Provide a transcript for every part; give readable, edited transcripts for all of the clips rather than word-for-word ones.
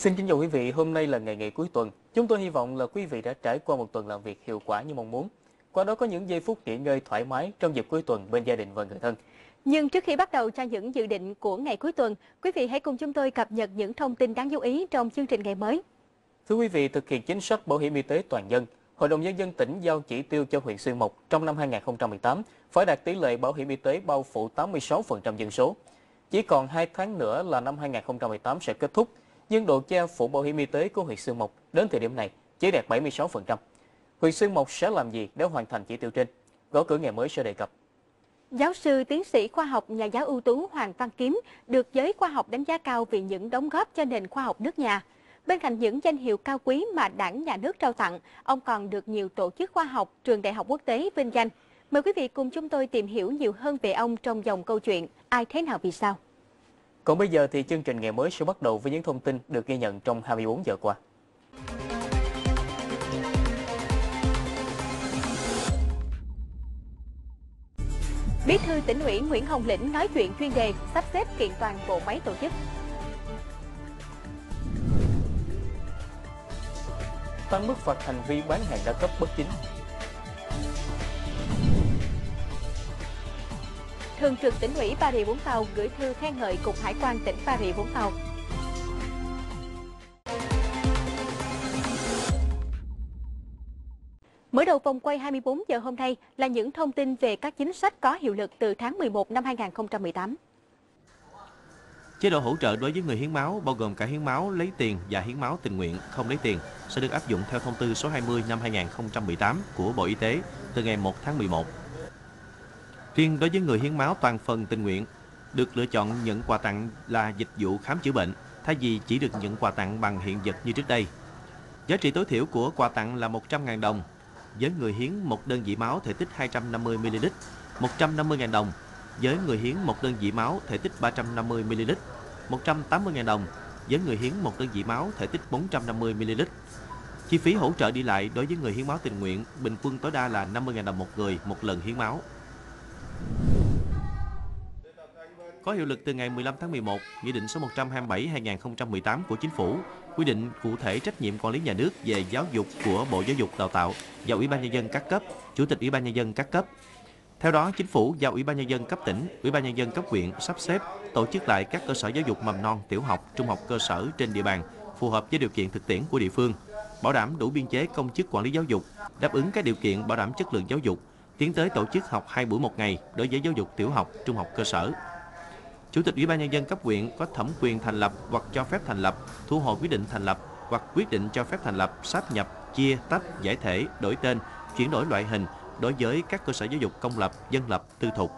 Xin kính chào quý vị, hôm nay là ngày nghỉ cuối tuần. Chúng tôi hy vọng là quý vị đã trải qua một tuần làm việc hiệu quả như mong muốn. Qua đó có những giây phút nghỉ ngơi thoải mái trong dịp cuối tuần bên gia đình và người thân. Nhưng trước khi bắt đầu cho những dự định của ngày cuối tuần, quý vị hãy cùng chúng tôi cập nhật những thông tin đáng chú ý trong chương trình ngày mới. Thưa quý vị, thực hiện chính sách bảo hiểm y tế toàn dân, Hội đồng Nhân dân tỉnh giao chỉ tiêu cho huyện Xuyên Mộc trong năm 2018 phải đạt tỷ lệ bảo hiểm y tế bao phủ 86% dân số. Chỉ còn 2 tháng nữa là năm 2018 sẽ kết thúc, nhưng độ che phủ bảo hiểm y tế của huyện Xuyên Mộc đến thời điểm này chỉ đạt 76%. Huyện Xuyên Mộc sẽ làm gì để hoàn thành chỉ tiêu trên? Gõ cửa ngày mới sẽ đề cập. Giáo sư, tiến sĩ khoa học, nhà giáo ưu tú Hoàng Văn Kiếm được giới khoa học đánh giá cao vì những đóng góp cho nền khoa học nước nhà. Bên cạnh những danh hiệu cao quý mà Đảng, Nhà nước trao tặng, ông còn được nhiều tổ chức khoa học, trường đại học quốc tế vinh danh. Mời quý vị cùng chúng tôi tìm hiểu nhiều hơn về ông trong dòng câu chuyện Ai thế nào vì sao. Còn bây giờ thì chương trình ngày mới sẽ bắt đầu với những thông tin được ghi nhận trong 24 giờ qua. Bí thư Tỉnh ủy Nguyễn Hồng Lĩnh nói chuyện chuyên đề sắp xếp kiện toàn bộ máy tổ chức. Tăng mức phạt hành vi bán hàng đa cấp bất chính. Thường trực Tỉnh ủy Bà Rịa Vũng Tàu gửi thư khen ngợi Cục Hải quan tỉnh Bà Rịa Vũng Tàu. Mở đầu vòng quay 24 giờ hôm nay là những thông tin về các chính sách có hiệu lực từ tháng 11 năm 2018. Chế độ hỗ trợ đối với người hiến máu bao gồm cả hiến máu lấy tiền và hiến máu tình nguyện không lấy tiền sẽ được áp dụng theo thông tư số 20 năm 2018 của Bộ Y tế từ ngày 1 tháng 11. Riêng đối với người hiến máu toàn phần tình nguyện, được lựa chọn nhận quà tặng là dịch vụ khám chữa bệnh, thay vì chỉ được nhận quà tặng bằng hiện vật như trước đây. Giá trị tối thiểu của quà tặng là 100.000 đồng. Với người hiến một đơn vị máu thể tích 250ml, 150.000 đồng. Với người hiến một đơn vị máu thể tích 350ml, 180.000 đồng. Với người hiến một đơn vị máu thể tích 450ml. Chi phí hỗ trợ đi lại đối với người hiến máu tình nguyện bình quân tối đa là 50.000 đồng một người một lần hiến máu. Có hiệu lực từ ngày 15 tháng 11, Nghị định số 127/2018 của Chính phủ quy định cụ thể trách nhiệm quản lý nhà nước về giáo dục của Bộ Giáo dục Đào tạo và Ủy ban Nhân dân các cấp, Chủ tịch Ủy ban Nhân dân các cấp. Theo đó, Chính phủ giao Ủy ban Nhân dân cấp tỉnh, Ủy ban Nhân dân cấp huyện sắp xếp tổ chức lại các cơ sở giáo dục mầm non, tiểu học, trung học cơ sở trên địa bàn phù hợp với điều kiện thực tiễn của địa phương, bảo đảm đủ biên chế công chức quản lý giáo dục, đáp ứng các điều kiện bảo đảm chất lượng giáo dục, tiến tới tổ chức học 2 buổi một ngày đối với giáo dục tiểu học, trung học cơ sở. Chủ tịch Ủy ban Nhân dân cấp huyện có thẩm quyền thành lập hoặc cho phép thành lập, thu hồi quyết định thành lập hoặc quyết định cho phép thành lập, sáp nhập, chia, tách, giải thể, đổi tên, chuyển đổi loại hình đối với các cơ sở giáo dục công lập, dân lập, tư thục.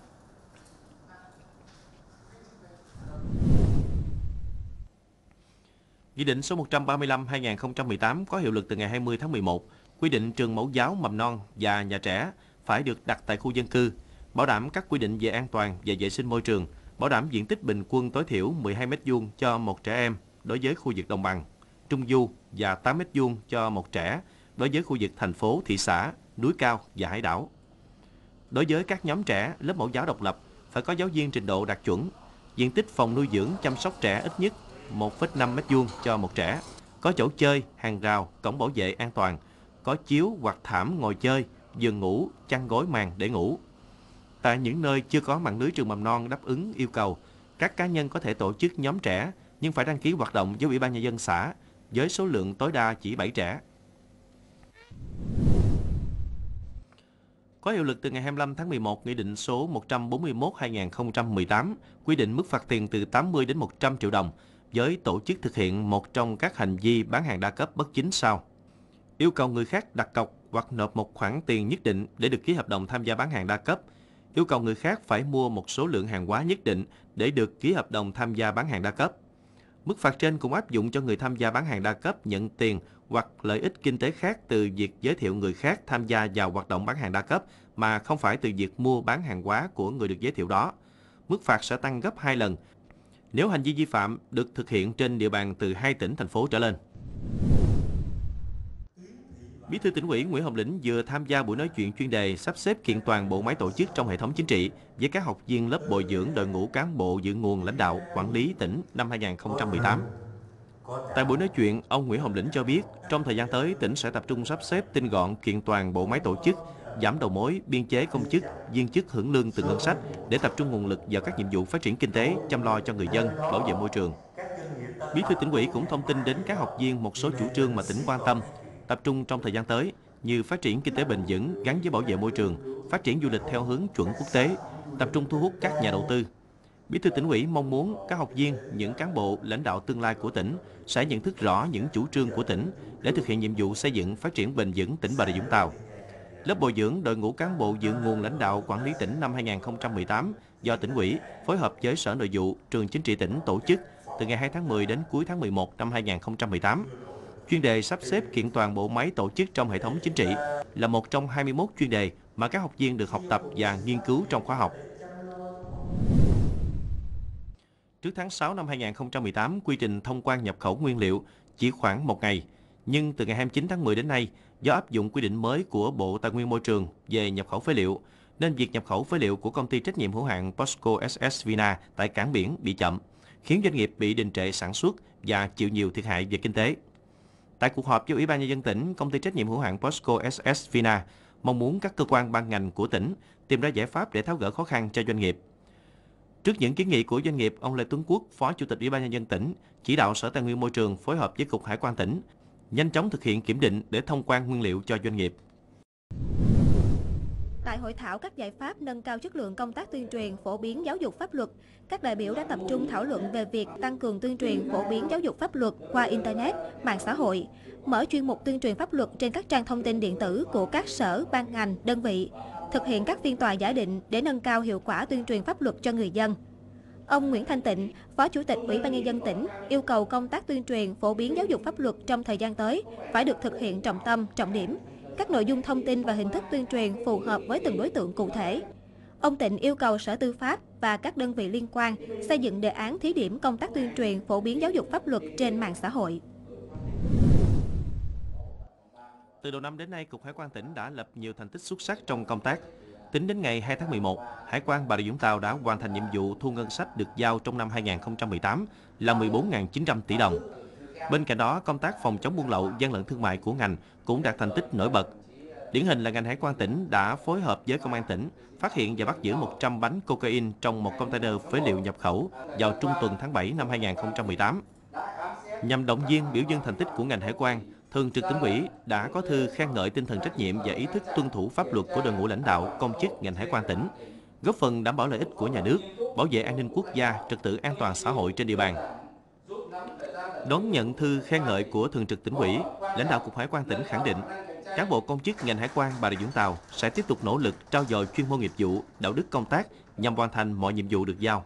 Nghị định số 135/2018 có hiệu lực từ ngày 20 tháng 11, quy định trường mẫu giáo, mầm non và nhà trẻ phải được đặt tại khu dân cư, bảo đảm các quy định về an toàn và vệ sinh môi trường, bảo đảm diện tích bình quân tối thiểu 12 m² cho một trẻ em đối với khu vực đồng bằng, trung du và 8 m² cho một trẻ đối với khu vực thành phố, thị xã, núi cao và hải đảo. Đối với các nhóm trẻ lớp mẫu giáo độc lập phải có giáo viên trình độ đạt chuẩn, diện tích phòng nuôi dưỡng chăm sóc trẻ ít nhất 1,5 m² cho một trẻ, có chỗ chơi, hàng rào, cổng bảo vệ an toàn, có chiếu hoặc thảm ngồi chơi, giường ngủ, chăn gối màn để ngủ. Tại những nơi chưa có mạng lưới trường mầm non đáp ứng yêu cầu, các cá nhân có thể tổ chức nhóm trẻ nhưng phải đăng ký hoạt động với Ủy ban Nhân dân xã với số lượng tối đa chỉ 7 trẻ. Có hiệu lực từ ngày 25 tháng 11, Nghị định số 141/2018 quy định mức phạt tiền từ 80 đến 100 triệu đồng với tổ chức thực hiện một trong các hành vi bán hàng đa cấp bất chính sau: yêu cầu người khác đặt cọc hoặc nộp một khoản tiền nhất định để được ký hợp đồng tham gia bán hàng đa cấp, yêu cầu người khác phải mua một số lượng hàng hóa nhất định để được ký hợp đồng tham gia bán hàng đa cấp. Mức phạt trên cũng áp dụng cho người tham gia bán hàng đa cấp nhận tiền hoặc lợi ích kinh tế khác từ việc giới thiệu người khác tham gia vào hoạt động bán hàng đa cấp mà không phải từ việc mua bán hàng hóa của người được giới thiệu đó. Mức phạt sẽ tăng gấp 2 lần nếu hành vi vi phạm được thực hiện trên địa bàn từ 2 tỉnh, thành phố trở lên. Bí thư Tỉnh ủy Nguyễn Hồng Lĩnh vừa tham gia buổi nói chuyện chuyên đề sắp xếp kiện toàn bộ máy tổ chức trong hệ thống chính trị với các học viên lớp bồi dưỡng đội ngũ cán bộ dự nguồn lãnh đạo quản lý tỉnh năm 2018. Tại buổi nói chuyện, ông Nguyễn Hồng Lĩnh cho biết, trong thời gian tới, tỉnh sẽ tập trung sắp xếp tinh gọn kiện toàn bộ máy tổ chức, giảm đầu mối, biên chế công chức, viên chức hưởng lương từ ngân sách để tập trung nguồn lực vào các nhiệm vụ phát triển kinh tế, chăm lo cho người dân, bảo vệ môi trường. Bí thư Tỉnh ủy cũng thông tin đến các học viên một số chủ trương mà tỉnh quan tâm, tập trung trong thời gian tới như phát triển kinh tế bền vững gắn với bảo vệ môi trường, phát triển du lịch theo hướng chuẩn quốc tế, tập trung thu hút các nhà đầu tư. Bí thư Tỉnh ủy mong muốn các học viên, những cán bộ, lãnh đạo tương lai của tỉnh sẽ nhận thức rõ những chủ trương của tỉnh để thực hiện nhiệm vụ xây dựng phát triển bền vững tỉnh Bà Rịa Vũng Tàu. Lớp bồi dưỡng đội ngũ cán bộ dự nguồn lãnh đạo quản lý tỉnh năm 2018 do Tỉnh ủy phối hợp với Sở Nội vụ, Trường Chính trị tỉnh tổ chức từ ngày 2 tháng 10 đến cuối tháng 11 năm 2018. Chuyên đề sắp xếp kiện toàn bộ máy tổ chức trong hệ thống chính trị là một trong 21 chuyên đề mà các học viên được học tập và nghiên cứu trong khóa học. Trước tháng 6 năm 2018, quy trình thông quan nhập khẩu nguyên liệu chỉ khoảng 1 ngày. Nhưng từ ngày 29 tháng 10 đến nay, do áp dụng quy định mới của Bộ Tài nguyên Môi trường về nhập khẩu phế liệu, nên việc nhập khẩu phế liệu của công ty trách nhiệm hữu hạn POSCO SS Vina tại cảng biển bị chậm, khiến doanh nghiệp bị đình trệ sản xuất và chịu nhiều thiệt hại về kinh tế. Tại cuộc họp với Ủy ban Nhân dân tỉnh, công ty trách nhiệm hữu hạn POSCO SS Vina mong muốn các cơ quan ban ngành của tỉnh tìm ra giải pháp để tháo gỡ khó khăn cho doanh nghiệp. Trước những kiến nghị của doanh nghiệp, ông Lê Tuấn Quốc, Phó Chủ tịch Ủy ban Nhân dân tỉnh, chỉ đạo Sở Tài nguyên Môi trường phối hợp với Cục Hải quan tỉnh nhanh chóng thực hiện kiểm định để thông quan nguyên liệu cho doanh nghiệp. Tại hội thảo các giải pháp nâng cao chất lượng công tác tuyên truyền, phổ biến giáo dục pháp luật, các đại biểu đã tập trung thảo luận về việc tăng cường tuyên truyền, phổ biến giáo dục pháp luật qua Internet, mạng xã hội, mở chuyên mục tuyên truyền pháp luật trên các trang thông tin điện tử của các sở, ban ngành, đơn vị, thực hiện các phiên tòa giả định để nâng cao hiệu quả tuyên truyền pháp luật cho người dân. Ông Nguyễn Thanh Tịnh, Phó Chủ tịch Ủy ban Nhân dân tỉnh, yêu cầu công tác tuyên truyền, phổ biến giáo dục pháp luật trong thời gian tới phải được thực hiện trọng tâm, trọng điểm. Các nội dung thông tin và hình thức tuyên truyền phù hợp với từng đối tượng cụ thể. Ông Tịnh yêu cầu Sở Tư pháp và các đơn vị liên quan xây dựng đề án thí điểm công tác tuyên truyền, phổ biến giáo dục pháp luật trên mạng xã hội. Từ đầu năm đến nay, Cục Hải quan tỉnh đã lập nhiều thành tích xuất sắc trong công tác. Tính đến ngày 2 tháng 11, Hải quan Bà Rịa Vũng Tàu đã hoàn thành nhiệm vụ thu ngân sách được giao trong năm 2018 là 14.900 tỷ đồng. Bên cạnh đó, công tác phòng chống buôn lậu, gian lận thương mại của ngành cũng đạt thành tích nổi bật. Điển hình là ngành Hải quan tỉnh đã phối hợp với Công an tỉnh phát hiện và bắt giữ 100 bánh cocaine trong một container phế liệu nhập khẩu vào trung tuần tháng 7 năm 2018. Nhằm động viên biểu dương thành tích của ngành Hải quan, Thường trực Tỉnh ủy đã có thư khen ngợi tinh thần trách nhiệm và ý thức tuân thủ pháp luật của đội ngũ lãnh đạo, công chức ngành Hải quan tỉnh, góp phần đảm bảo lợi ích của nhà nước, bảo vệ an ninh quốc gia, trật tự an toàn xã hội trên địa bàn. Đón nhận thư khen ngợi của Thường trực Tỉnh ủy, lãnh đạo Cục Hải quan tỉnh khẳng định, cán bộ công chức ngành Hải quan Bà Rịa Vũng Tàu sẽ tiếp tục nỗ lực trau dồi chuyên môn nghiệp vụ, đạo đức công tác nhằm hoàn thành mọi nhiệm vụ được giao.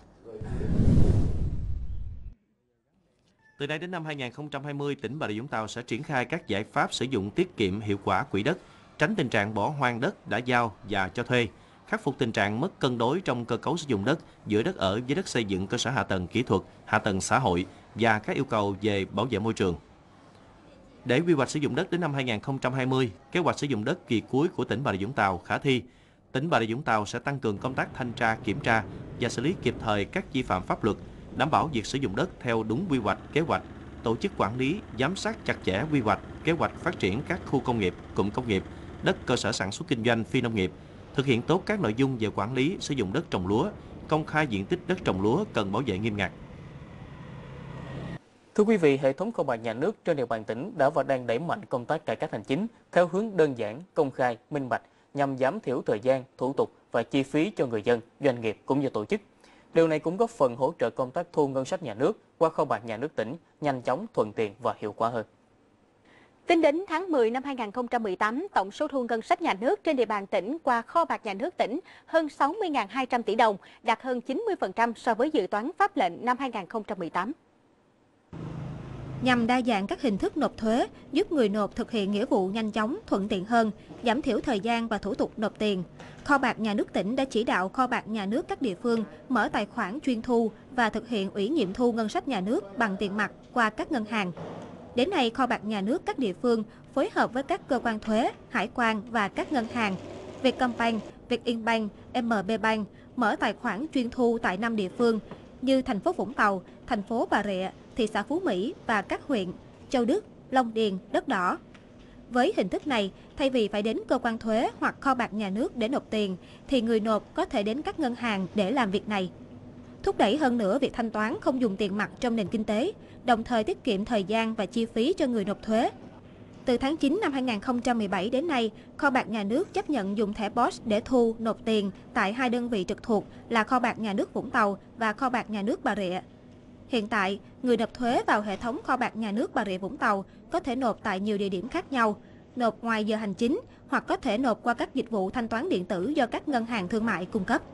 Từ nay đến năm 2020, tỉnh Bà Rịa Vũng Tàu sẽ triển khai các giải pháp sử dụng tiết kiệm hiệu quả quỹ đất, tránh tình trạng bỏ hoang đất đã giao và cho thuê, khắc phục tình trạng mất cân đối trong cơ cấu sử dụng đất giữa đất ở với đất xây dựng cơ sở hạ tầng kỹ thuật, hạ tầng xã hội và các yêu cầu về bảo vệ môi trường. Để quy hoạch sử dụng đất đến năm 2020, kế hoạch sử dụng đất kỳ cuối của tỉnh Bà Rịa Vũng Tàu khả thi, tỉnh Bà Rịa Vũng Tàu sẽ tăng cường công tác thanh tra, kiểm tra và xử lý kịp thời các vi phạm pháp luật, đảm bảo việc sử dụng đất theo đúng quy hoạch, kế hoạch, tổ chức quản lý, giám sát chặt chẽ quy hoạch, kế hoạch phát triển các khu công nghiệp, cụm công nghiệp, đất cơ sở sản xuất kinh doanh phi nông nghiệp, thực hiện tốt các nội dung về quản lý sử dụng đất trồng lúa, công khai diện tích đất trồng lúa cần bảo vệ nghiêm ngặt. Thưa quý vị, hệ thống kho bạc nhà nước trên địa bàn tỉnh đã và đang đẩy mạnh công tác cải cách hành chính theo hướng đơn giản, công khai, minh bạch nhằm giảm thiểu thời gian, thủ tục và chi phí cho người dân, doanh nghiệp cũng như tổ chức. Điều này cũng góp phần hỗ trợ công tác thu ngân sách nhà nước qua kho bạc nhà nước tỉnh nhanh chóng, thuận tiện và hiệu quả hơn. Tính đến tháng 10 năm 2018, tổng số thu ngân sách nhà nước trên địa bàn tỉnh qua kho bạc nhà nước tỉnh hơn 60.200 tỷ đồng, đạt hơn 90% so với dự toán pháp lệnh năm 2018. Nhằm đa dạng các hình thức nộp thuế, giúp người nộp thực hiện nghĩa vụ nhanh chóng, thuận tiện hơn, giảm thiểu thời gian và thủ tục nộp tiền, Kho bạc nhà nước tỉnh đã chỉ đạo kho bạc nhà nước các địa phương mở tài khoản chuyên thu và thực hiện ủy nhiệm thu ngân sách nhà nước bằng tiền mặt qua các ngân hàng. Đến nay, kho bạc nhà nước các địa phương phối hợp với các cơ quan thuế, hải quan và các ngân hàng Vietcombank, Vietinbank, MB Bank mở tài khoản chuyên thu tại 5 địa phương như thành phố Vũng Tàu, thành phố Bà Rịa, thị xã Phú Mỹ và các huyện Châu Đức, Long Điền, Đất Đỏ. Với hình thức này, thay vì phải đến cơ quan thuế hoặc kho bạc nhà nước để nộp tiền, thì người nộp có thể đến các ngân hàng để làm việc này. Thúc đẩy hơn nữa việc thanh toán không dùng tiền mặt trong nền kinh tế, đồng thời tiết kiệm thời gian và chi phí cho người nộp thuế. Từ tháng 9 năm 2017 đến nay, kho bạc nhà nước chấp nhận dùng thẻ POS để thu, nộp tiền tại 2 đơn vị trực thuộc là kho bạc nhà nước Vũng Tàu và kho bạc nhà nước Bà Rịa. Hiện tại, người nộp thuế vào hệ thống kho bạc nhà nước Bà Rịa Vũng Tàu có thể nộp tại nhiều địa điểm khác nhau, nộp ngoài giờ hành chính hoặc có thể nộp qua các dịch vụ thanh toán điện tử do các ngân hàng thương mại cung cấp.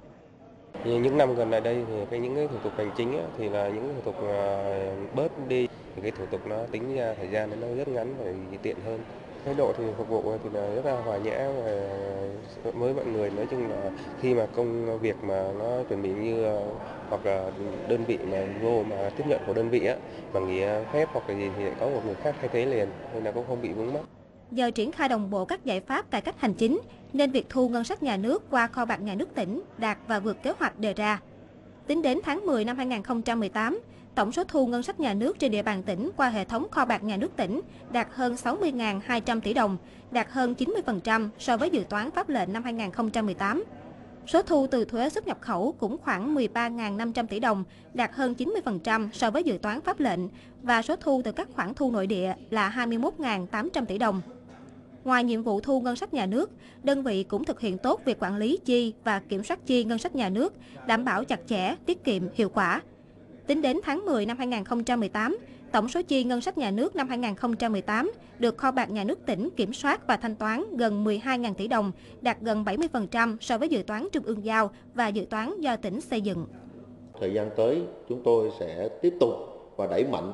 Những năm gần đây thì những cái thủ tục hành chính thì là những thủ tục bớt đi, thì cái thủ tục nó tính ra thời gian nó rất ngắn và tiện hơn. Thái độ thì phục vụ thì là rất là hòa nhã với mọi người. Nói chung là khi mà công việc mà nó chuẩn bị như hoặc là đơn vị mà vô mà tiếp nhận của đơn vị mà nghỉ phép hoặc là gì thì có một người khác thay thế liền, nên là cũng không bị vướng mắc. Nhờ triển khai đồng bộ các giải pháp cải cách hành chính, nên việc thu ngân sách nhà nước qua kho bạc nhà nước tỉnh đạt và vượt kế hoạch đề ra. Tính đến tháng 10 năm 2018, tổng số thu ngân sách nhà nước trên địa bàn tỉnh qua hệ thống kho bạc nhà nước tỉnh đạt hơn 60.200 tỷ đồng, đạt hơn 90% so với dự toán pháp lệnh năm 2018. Số thu từ thuế xuất nhập khẩu cũng khoảng 13.500 tỷ đồng, đạt hơn 90% so với dự toán pháp lệnh, và số thu từ các khoản thu nội địa là 21.800 tỷ đồng. Ngoài nhiệm vụ thu ngân sách nhà nước, đơn vị cũng thực hiện tốt việc quản lý chi và kiểm soát chi ngân sách nhà nước, đảm bảo chặt chẽ, tiết kiệm, hiệu quả. Tính đến tháng 10 năm 2018, tổng số chi ngân sách nhà nước năm 2018 được kho bạc nhà nước tỉnh kiểm soát và thanh toán gần 12.000 tỷ đồng, đạt gần 70% so với dự toán trung ương giao và dự toán do tỉnh xây dựng. Thời gian tới, chúng tôi sẽ tiếp tục và đẩy mạnh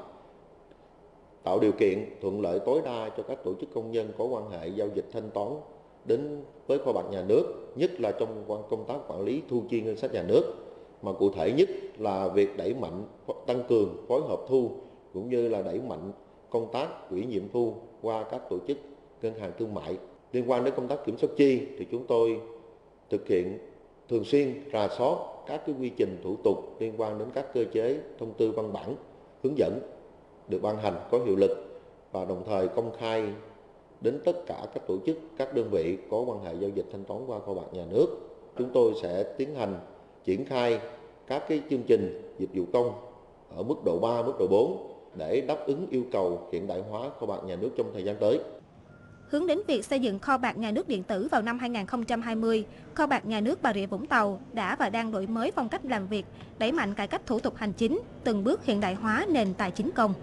tạo điều kiện thuận lợi tối đa cho các tổ chức công nhân có quan hệ giao dịch thanh toán đến với kho bạc nhà nước, nhất là trong công tác quản lý thu chi ngân sách nhà nước, mà cụ thể nhất là việc đẩy mạnh tăng cường phối hợp thu cũng như là đẩy mạnh công tác ủy nhiệm thu qua các tổ chức ngân hàng thương mại. Liên quan đến công tác kiểm soát chi thì chúng tôi thực hiện thường xuyên rà soát các cái quy trình thủ tục liên quan đến các cơ chế thông tư văn bản hướng dẫn được ban hành có hiệu lực, và đồng thời công khai đến tất cả các tổ chức, các đơn vị có quan hệ giao dịch thanh toán qua kho bạc nhà nước. Chúng tôi sẽ tiến hành triển khai các cái chương trình dịch vụ công ở mức độ 3, mức độ 4 để đáp ứng yêu cầu hiện đại hóa kho bạc nhà nước trong thời gian tới. Hướng đến việc xây dựng kho bạc nhà nước điện tử vào năm 2020, kho bạc nhà nước Bà Rịa Vũng Tàu đã và đang đổi mới phong cách làm việc, đẩy mạnh cải cách thủ tục hành chính, từng bước hiện đại hóa nền tài chính công.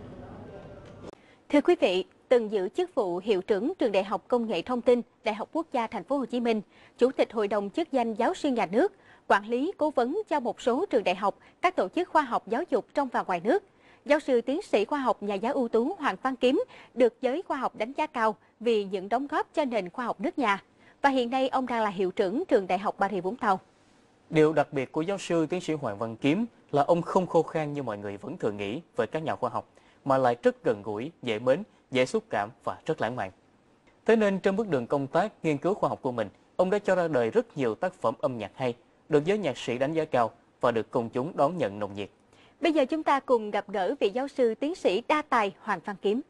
Thưa quý vị, từng giữ chức vụ hiệu trưởng trường Đại học Công nghệ Thông tin, Đại học Quốc gia Thành phố Hồ Chí Minh, Chủ tịch Hội đồng chức danh giáo sư nhà nước, quản lý cố vấn cho một số trường đại học, các tổ chức khoa học giáo dục trong và ngoài nước. Giáo sư tiến sĩ khoa học nhà giáo ưu tú Hoàng Văn Kiếm được giới khoa học đánh giá cao vì những đóng góp cho nền khoa học nước nhà. Và hiện nay ông đang là hiệu trưởng trường Đại học Bà Rịa Vũng Tàu. Điều đặc biệt của giáo sư tiến sĩ Hoàng Văn Kiếm là ông không khô khan như mọi người vẫn thường nghĩ về các nhà khoa học, mà lại rất gần gũi, dễ mến, dễ xúc cảm và rất lãng mạn. Thế nên trên bước đường công tác, nghiên cứu khoa học của mình, ông đã cho ra đời rất nhiều tác phẩm âm nhạc hay, được giới nhạc sĩ đánh giá cao và được công chúng đón nhận nồng nhiệt. Bây giờ chúng ta cùng gặp gỡ vị giáo sư tiến sĩ đa tài Hoàng Văn Kiếm.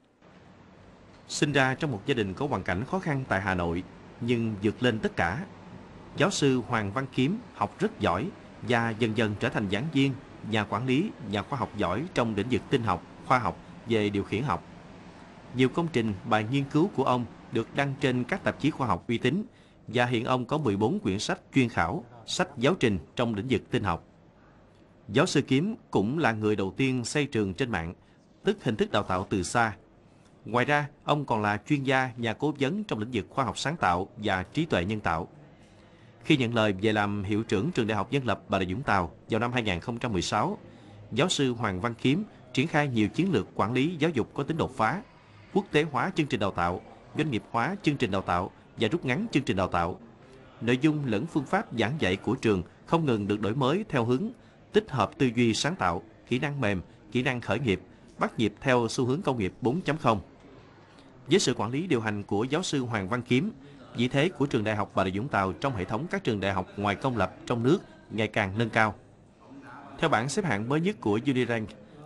Sinh ra trong một gia đình có hoàn cảnh khó khăn tại Hà Nội, nhưng vượt lên tất cả, giáo sư Hoàng Văn Kiếm học rất giỏi và dần dần trở thành giảng viên, nhà quản lý, nhà khoa học giỏi trong lĩnh vực tin học, khoa học về điều khiển học. Nhiều công trình, bài nghiên cứu của ông được đăng trên các tạp chí khoa học uy tín, và hiện ông có 14 quyển sách chuyên khảo, sách giáo trình trong lĩnh vực tin học. Giáo sư Kiếm cũng là người đầu tiên xây trường trên mạng, tức hình thức đào tạo từ xa. Ngoài ra, ông còn là chuyên gia, nhà cố vấn trong lĩnh vực khoa học sáng tạo và trí tuệ nhân tạo. Khi nhận lời về làm hiệu trưởng trường Đại học Dân lập Bà Rịa Vũng Tàu vào năm 2016, giáo sư Hoàng Văn Kiếm triển khai nhiều chiến lược quản lý giáo dục có tính đột phá, quốc tế hóa chương trình đào tạo, doanh nghiệp hóa chương trình đào tạo và rút ngắn chương trình đào tạo. Nội dung lẫn phương pháp giảng dạy của trường không ngừng được đổi mới theo hướng tích hợp tư duy sáng tạo, kỹ năng mềm, kỹ năng khởi nghiệp, bắt nhịp theo xu hướng công nghiệp 4.0. Với sự quản lý điều hành của giáo sư Hoàng Văn Kiếm, vị thế của trường Đại học Bà Rịa Vũng Tàu trong hệ thống các trường đại học ngoài công lập trong nước ngày càng nâng cao. Theo bảng xếp hạng mới nhất của Unirank,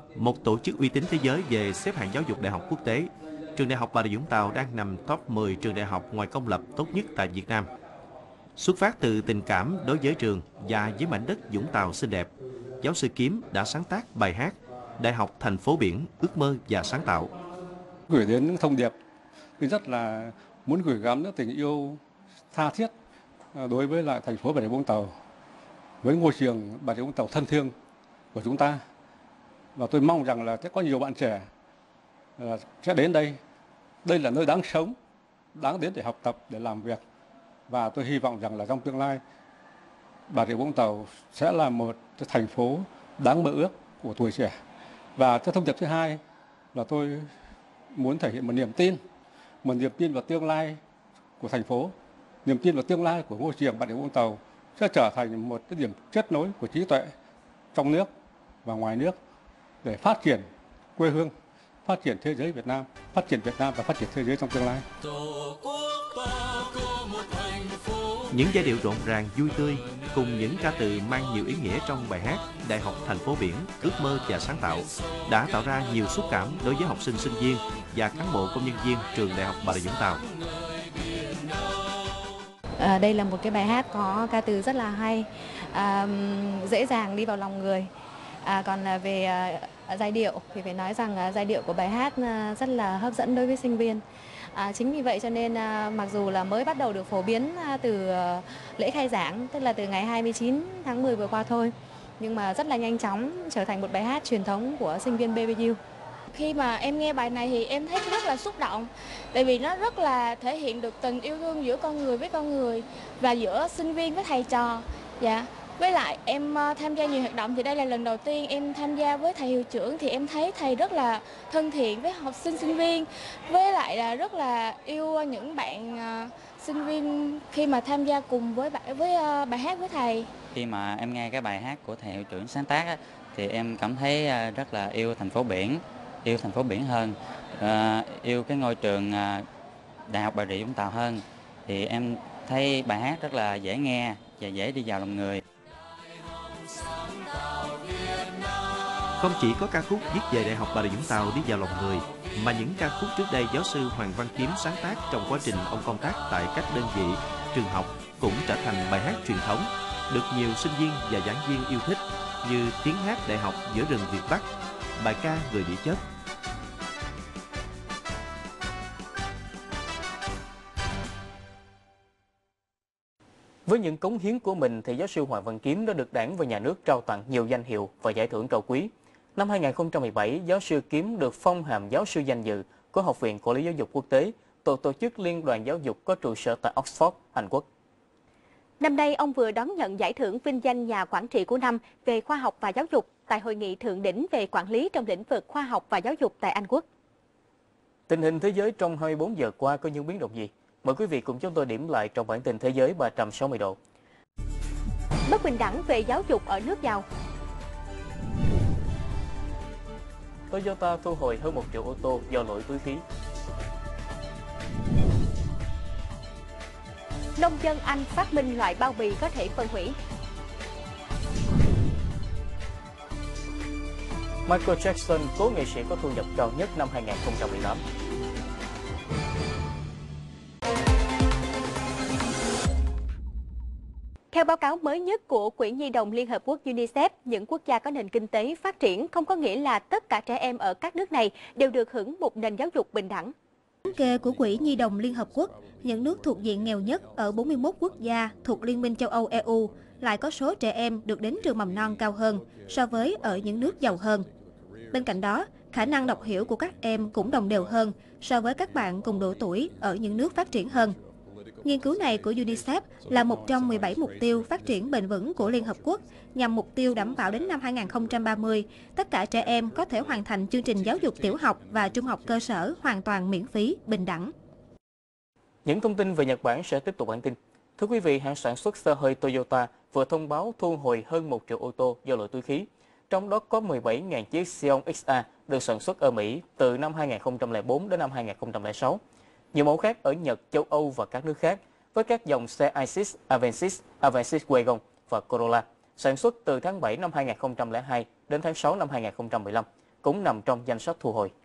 một tổ chức uy tín thế giới về xếp hạng giáo dục đại học quốc tế. Trường Đại học Bà Rịa Vũng Tàu đang nằm top 10 trường đại học ngoài công lập tốt nhất tại Việt Nam. Xuất phát từ tình cảm đối với trường và với mảnh đất Vũng Tàu xinh đẹp, giáo sư Kiếm đã sáng tác bài hát Đại học thành phố biển, ước mơ và sáng tạo. Gửi đến những thông điệp rất là muốn gửi gắm những tình yêu tha thiết đối với lại thành phố Bà Rịa Vũng Tàu, với ngôi trường Bà Rịa Vũng Tàu thân thương của chúng ta. Và tôi mong rằng là sẽ có nhiều bạn trẻ sẽ đến đây. Đây là nơi đáng sống, đáng đến để học tập, để làm việc. Và tôi hy vọng rằng là trong tương lai, Bà Rịa Vũng Tàu sẽ là một thành phố đáng mơ ước của tuổi trẻ. Và cái thông điệp thứ hai là tôi muốn thể hiện một niềm tin vào tương lai của thành phố, niềm tin vào tương lai của ngôi trường Bà Rịa Vũng Tàu sẽ trở thành một cái điểm kết nối của trí tuệ trong nước và ngoài nước để phát triển quê hương, phát triển thế giới Việt Nam, phát triển Việt Nam và phát triển thế giới trong tương lai. Những giai điệu rộn ràng vui tươi cùng những ca từ mang nhiều ý nghĩa trong bài hát Đại học thành phố biển, ước mơ và sáng tạo đã tạo ra nhiều xúc cảm đối với học sinh, sinh viên và cán bộ công nhân viên trường Đại học Bà Rịa Vũng Tàu. Đây là một cái bài hát có ca từ rất là hay, dễ dàng đi vào lòng người. Còn về giai điệu thì phải nói rằng giai điệu của bài hát rất là hấp dẫn đối với sinh viên. Chính vì vậy cho nên mặc dù là mới bắt đầu được phổ biến từ lễ khai giảng, tức là từ ngày 29 tháng 10 vừa qua thôi, nhưng mà rất là nhanh chóng trở thành một bài hát truyền thống của sinh viên BBU. Khi mà em nghe bài này thì em thấy rất là xúc động, tại vì nó rất là thể hiện được tình yêu thương giữa con người với con người và giữa sinh viên với thầy trò. Dạ. Với lại em tham gia nhiều hoạt động thì đây là lần đầu tiên em tham gia với thầy hiệu trưởng, thì em thấy thầy rất là thân thiện với học sinh, sinh viên, với lại là rất là yêu những bạn sinh viên khi mà tham gia cùng với bài hát với thầy. Khi mà em nghe cái bài hát của thầy hiệu trưởng sáng tác thì em cảm thấy rất là yêu thành phố biển hơn, yêu cái ngôi trường Đại học Bà Rịa Vũng Tàu hơn. Thì em thấy bài hát rất là dễ nghe và dễ đi vào lòng người. Không chỉ có ca khúc viết về Đại học Bà Rịa Vũng Tàu đi vào lòng người, mà những ca khúc trước đây giáo sư Hoàng Văn Kiếm sáng tác trong quá trình ông công tác tại các đơn vị, trường học cũng trở thành bài hát truyền thống, được nhiều sinh viên và giảng viên yêu thích, như Tiếng hát đại học giữa rừng Việt Bắc, bài ca Người địa chất. Với những cống hiến của mình thì giáo sư Hoàng Văn Kiếm đã được Đảng và Nhà nước trao tặng nhiều danh hiệu và giải thưởng cao quý. Năm 2017, giáo sư Kiếm được phong hàm giáo sư danh dự của Học viện Quản lý Giáo dục Quốc tế, tổ chức Liên đoàn Giáo dục có trụ sở tại Oxford, Anh Quốc. Năm nay, ông vừa đón nhận giải thưởng vinh danh nhà quản trị của năm về khoa học và giáo dục tại Hội nghị thượng đỉnh về quản lý trong lĩnh vực khoa học và giáo dục tại Anh Quốc. Tình hình thế giới trong 24 giờ qua có những biến động gì? Mời quý vị cùng chúng tôi điểm lại trong bản tin Thế giới 360 độ. Bất bình đẳng về giáo dục ở nước giàu. Toyota thu hồi hơn 1 triệu ô tô do lỗi túi khí. Nông dân Anh phát minh loại bao bì có thể phân hủy. Michael Jackson, cố nghệ sĩ có thu nhập cao nhất năm 2018. Theo báo cáo mới nhất của Quỹ Nhi đồng Liên Hợp Quốc UNICEF, những quốc gia có nền kinh tế phát triển không có nghĩa là tất cả trẻ em ở các nước này đều được hưởng một nền giáo dục bình đẳng. Thống kê của Quỹ Nhi đồng Liên Hợp Quốc, những nước thuộc diện nghèo nhất ở 41 quốc gia thuộc Liên minh châu Âu EU lại có số trẻ em được đến trường mầm non cao hơn so với ở những nước giàu hơn. Bên cạnh đó, khả năng đọc hiểu của các em cũng đồng đều hơn so với các bạn cùng độ tuổi ở những nước phát triển hơn. Nghiên cứu này của UNICEF là một trong 17 mục tiêu phát triển bền vững của Liên Hợp Quốc nhằm mục tiêu đảm bảo đến năm 2030, tất cả trẻ em có thể hoàn thành chương trình giáo dục tiểu học và trung học cơ sở hoàn toàn miễn phí, bình đẳng. Những thông tin về Nhật Bản sẽ tiếp tục bản tin. Thưa quý vị, hãng sản xuất xe hơi Toyota vừa thông báo thu hồi hơn 1 triệu ô tô do lỗi túi khí. Trong đó có 17.000 chiếc Sion XA được sản xuất ở Mỹ từ năm 2004 đến năm 2006. Nhiều mẫu khác ở Nhật, châu Âu và các nước khác, với các dòng xe Isis, Avensis, Avensis Wagon và Corolla, sản xuất từ tháng 7 năm 2002 đến tháng 6 năm 2015, cũng nằm trong danh sách thu hồi.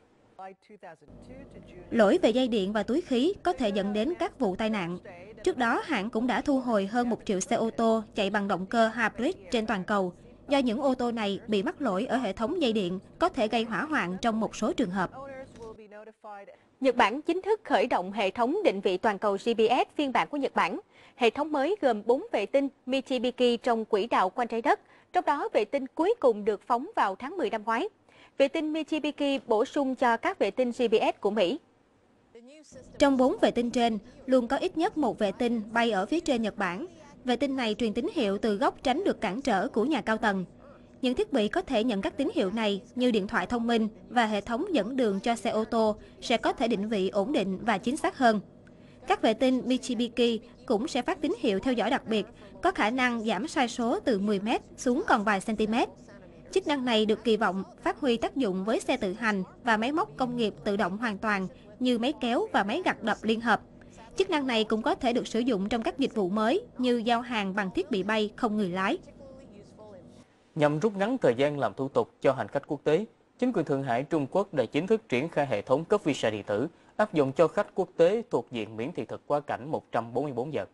Lỗi về dây điện và túi khí có thể dẫn đến các vụ tai nạn. Trước đó, hãng cũng đã thu hồi hơn 1 triệu xe ô tô chạy bằng động cơ hybrid trên toàn cầu, do những ô tô này bị mắc lỗi ở hệ thống dây điện, có thể gây hỏa hoạn trong một số trường hợp. Nhật Bản chính thức khởi động hệ thống định vị toàn cầu GPS phiên bản của Nhật Bản. Hệ thống mới gồm 4 vệ tinh Michibiki trong quỹ đạo quanh trái đất, trong đó vệ tinh cuối cùng được phóng vào tháng 10 năm ngoái. Vệ tinh Michibiki bổ sung cho các vệ tinh GPS của Mỹ. Trong 4 vệ tinh trên, luôn có ít nhất một vệ tinh bay ở phía trên Nhật Bản. Vệ tinh này truyền tín hiệu từ góc tránh được cản trở của nhà cao tầng. Những thiết bị có thể nhận các tín hiệu này như điện thoại thông minh và hệ thống dẫn đường cho xe ô tô sẽ có thể định vị ổn định và chính xác hơn. Các vệ tinh Michibiki cũng sẽ phát tín hiệu theo dõi đặc biệt, có khả năng giảm sai số từ 10m xuống còn vài cm. Chức năng này được kỳ vọng phát huy tác dụng với xe tự hành và máy móc công nghiệp tự động hoàn toàn như máy kéo và máy gặt đập liên hợp. Chức năng này cũng có thể được sử dụng trong các dịch vụ mới như giao hàng bằng thiết bị bay không người lái. Nhằm rút ngắn thời gian làm thủ tục cho hành khách quốc tế, chính quyền Thượng Hải, Trung Quốc đã chính thức triển khai hệ thống cấp visa điện tử, áp dụng cho khách quốc tế thuộc diện miễn thị thực quá cảnh 144 giờ.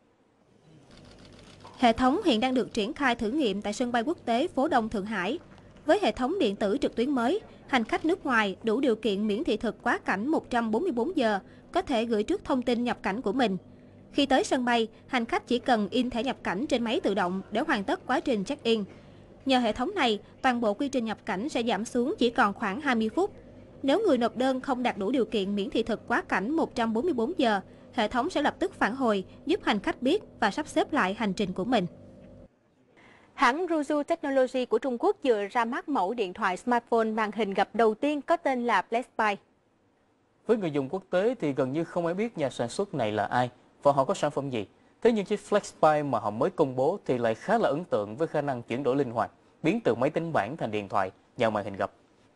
Hệ thống hiện đang được triển khai thử nghiệm tại sân bay quốc tế Phố Đông Thượng Hải. Với hệ thống điện tử trực tuyến mới, hành khách nước ngoài đủ điều kiện miễn thị thực quá cảnh 144 giờ có thể gửi trước thông tin nhập cảnh của mình. Khi tới sân bay, hành khách chỉ cần in thẻ nhập cảnh trên máy tự động để hoàn tất quá trình check-in. Nhờ hệ thống này, toàn bộ quy trình nhập cảnh sẽ giảm xuống chỉ còn khoảng 20 phút. Nếu người nộp đơn không đạt đủ điều kiện miễn thị thực quá cảnh 144 giờ, hệ thống sẽ lập tức phản hồi, giúp hành khách biết và sắp xếp lại hành trình của mình. Hãng Ruju Technology của Trung Quốc vừa ra mắt mẫu điện thoại smartphone màn hình gập đầu tiên có tên là FlexPy. Với người dùng quốc tế thì gần như không ai biết nhà sản xuất này là ai và họ có sản phẩm gì. Thế nhưng chiếc FlexPy mà họ mới công bố thì lại khá là ấn tượng với khả năng chuyển đổi linh hoạt, biến từ máy tính bảng thành điện thoại nhờ màn hình gập.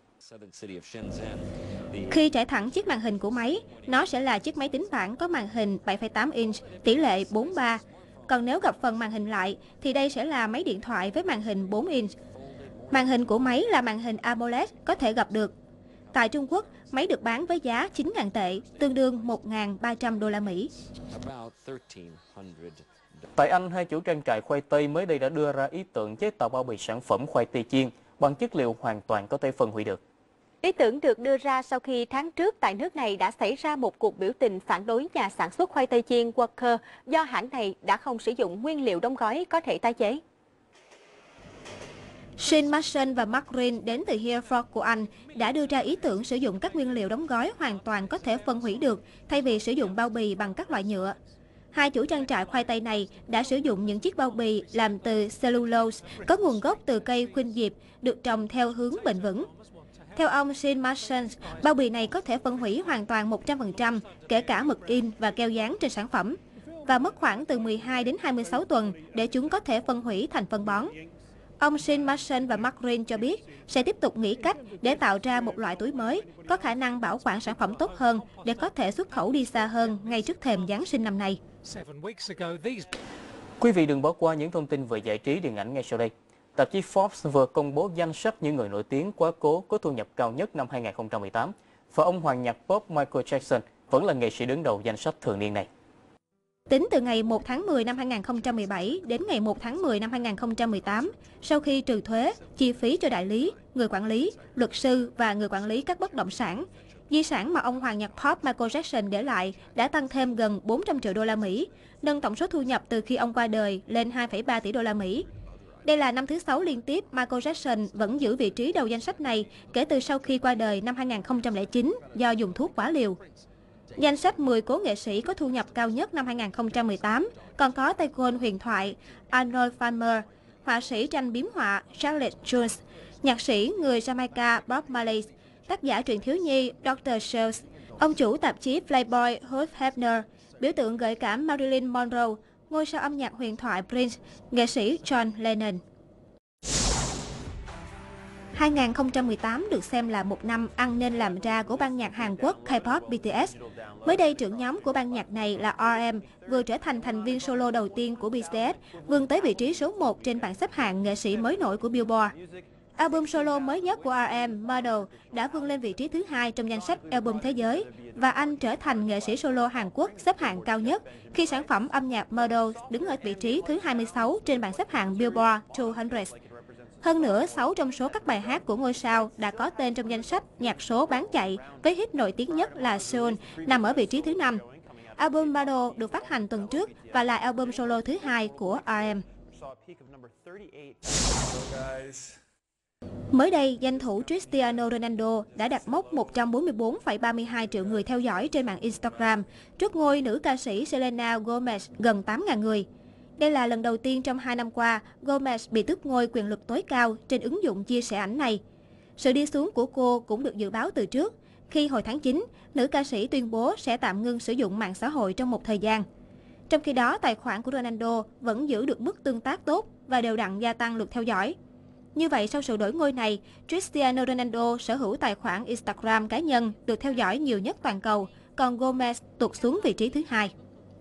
Khi trải thẳng chiếc màn hình của máy, nó sẽ là chiếc máy tính bảng có màn hình 7,8 inch, tỷ lệ 4:3. Còn nếu gập phần màn hình lại, thì đây sẽ là máy điện thoại với màn hình 4 inch. Màn hình của máy là màn hình AMOLED có thể gập được. Tại Trung Quốc, máy được bán với giá 9.000 tệ, tương đương 1.300 đô la Mỹ. Tại Anh, hai chủ trang trại khoai tây mới đây đã đưa ra ý tưởng chế tạo bao bì sản phẩm khoai tây chiên bằng chất liệu hoàn toàn có thể phân hủy được. Ý tưởng được đưa ra sau khi tháng trước tại nước này đã xảy ra một cuộc biểu tình phản đối nhà sản xuất khoai tây chiên Walker do hãng này đã không sử dụng nguyên liệu đóng gói có thể tái chế. Sean Mason và Mark Green đến từ Hereford của Anh đã đưa ra ý tưởng sử dụng các nguyên liệu đóng gói hoàn toàn có thể phân hủy được thay vì sử dụng bao bì bằng các loại nhựa. Hai chủ trang trại khoai tây này đã sử dụng những chiếc bao bì làm từ cellulose có nguồn gốc từ cây khuynh diệp được trồng theo hướng bền vững. Theo ông Sean Mason, bao bì này có thể phân hủy hoàn toàn 100%, kể cả mực in và keo dán trên sản phẩm, và mất khoảng từ 12 đến 26 tuần để chúng có thể phân hủy thành phân bón. Ông Sean Mason và Mark Green cho biết sẽ tiếp tục nghĩ cách để tạo ra một loại túi mới có khả năng bảo quản sản phẩm tốt hơn để có thể xuất khẩu đi xa hơn ngay trước thềm Giáng sinh năm nay. Quý vị đừng bỏ qua những thông tin về giải trí điện ảnh ngay sau đây. Tạp chí Forbes vừa công bố danh sách những người nổi tiếng quá cố có thu nhập cao nhất năm 2018 và ông hoàng nhạc pop Michael Jackson vẫn là nghệ sĩ đứng đầu danh sách thường niên này. Tính từ ngày 1 tháng 10 năm 2017 đến ngày 1 tháng 10 năm 2018, sau khi trừ thuế, chi phí cho đại lý, người quản lý, luật sư và người quản lý các bất động sản, di sản mà ông hoàng nhạc pop Michael Jackson để lại đã tăng thêm gần 400 triệu đô la Mỹ, nâng tổng số thu nhập từ khi ông qua đời lên 2,3 tỷ đô la Mỹ. Đây là năm thứ 6 liên tiếp Michael Jackson vẫn giữ vị trí đầu danh sách này kể từ sau khi qua đời năm 2009 do dùng thuốc quá liều. Danh sách 10 cố nghệ sĩ có thu nhập cao nhất năm 2018 còn có tay golf huyền thoại Arnold Palmer, họa sĩ tranh biếm họa Charlotte Jones, nhạc sĩ người Jamaica Bob Marley, tác giả truyện thiếu nhi Dr. Seuss, ông chủ tạp chí Playboy Hugh Hefner, biểu tượng gợi cảm Marilyn Monroe, ngôi sao âm nhạc huyền thoại Prince, nghệ sĩ John Lennon. 2018 được xem là một năm ăn nên làm ra của ban nhạc Hàn Quốc K-pop BTS. Mới đây, trưởng nhóm của ban nhạc này là RM vừa trở thành thành viên solo đầu tiên của BTS, vươn tới vị trí số 1 trên bảng xếp hạng nghệ sĩ mới nổi của Billboard. Album solo mới nhất của RM, Model, đã vươn lên vị trí thứ 2 trong danh sách album thế giới và anh trở thành nghệ sĩ solo Hàn Quốc xếp hạng cao nhất khi sản phẩm âm nhạc Model đứng ở vị trí thứ 26 trên bảng xếp hạng Billboard 200. Hơn nữa, 6 trong số các bài hát của ngôi sao đã có tên trong danh sách nhạc số bán chạy với hit nổi tiếng nhất là Seoul nằm ở vị trí thứ 5. Album Model được phát hành tuần trước và là album solo thứ 2 của RM. Mới đây, danh thủ Cristiano Ronaldo đã đạt mốc 144,32 triệu người theo dõi trên mạng Instagram, trước ngôi nữ ca sĩ Selena Gomez gần 8.000 người. Đây là lần đầu tiên trong 2 năm qua, Gomez bị tước ngôi quyền lực tối cao trên ứng dụng chia sẻ ảnh này. Sự đi xuống của cô cũng được dự báo từ trước, khi hồi tháng 9, nữ ca sĩ tuyên bố sẽ tạm ngưng sử dụng mạng xã hội trong một thời gian. Trong khi đó, tài khoản của Ronaldo vẫn giữ được mức tương tác tốt và đều đặn gia tăng lượt theo dõi. Như vậy, sau sự đổi ngôi này, Cristiano Ronaldo sở hữu tài khoản Instagram cá nhân được theo dõi nhiều nhất toàn cầu, còn Gomez tụt xuống vị trí thứ 2.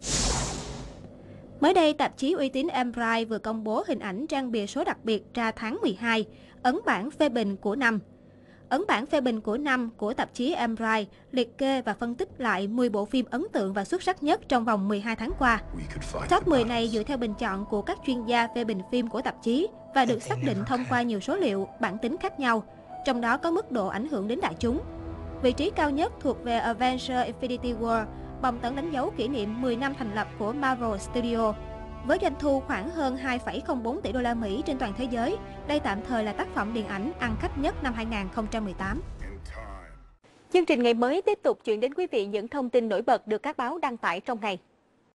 Mới đây, tạp chí uy tín Empire vừa công bố hình ảnh trang bìa số đặc biệt ra tháng 12, ấn bản phê bình của năm. Ấn bản phê bình của năm của tạp chí Empire liệt kê và phân tích lại 10 bộ phim ấn tượng và xuất sắc nhất trong vòng 12 tháng qua. Top 10 này dựa theo bình chọn của các chuyên gia phê bình phim của tạp chí và được xác định thông qua nhiều số liệu, bản tính khác nhau, trong đó có mức độ ảnh hưởng đến đại chúng. Vị trí cao nhất thuộc về Avengers Infinity War, bom tấn đánh dấu kỷ niệm 10 năm thành lập của Marvel Studios. Với doanh thu khoảng hơn 2,04 tỷ đô la Mỹ trên toàn thế giới, đây tạm thời là tác phẩm điện ảnh ăn khách nhất năm 2018. Chương trình Ngày Mới tiếp tục chuyển đến quý vị những thông tin nổi bật được các báo đăng tải trong ngày.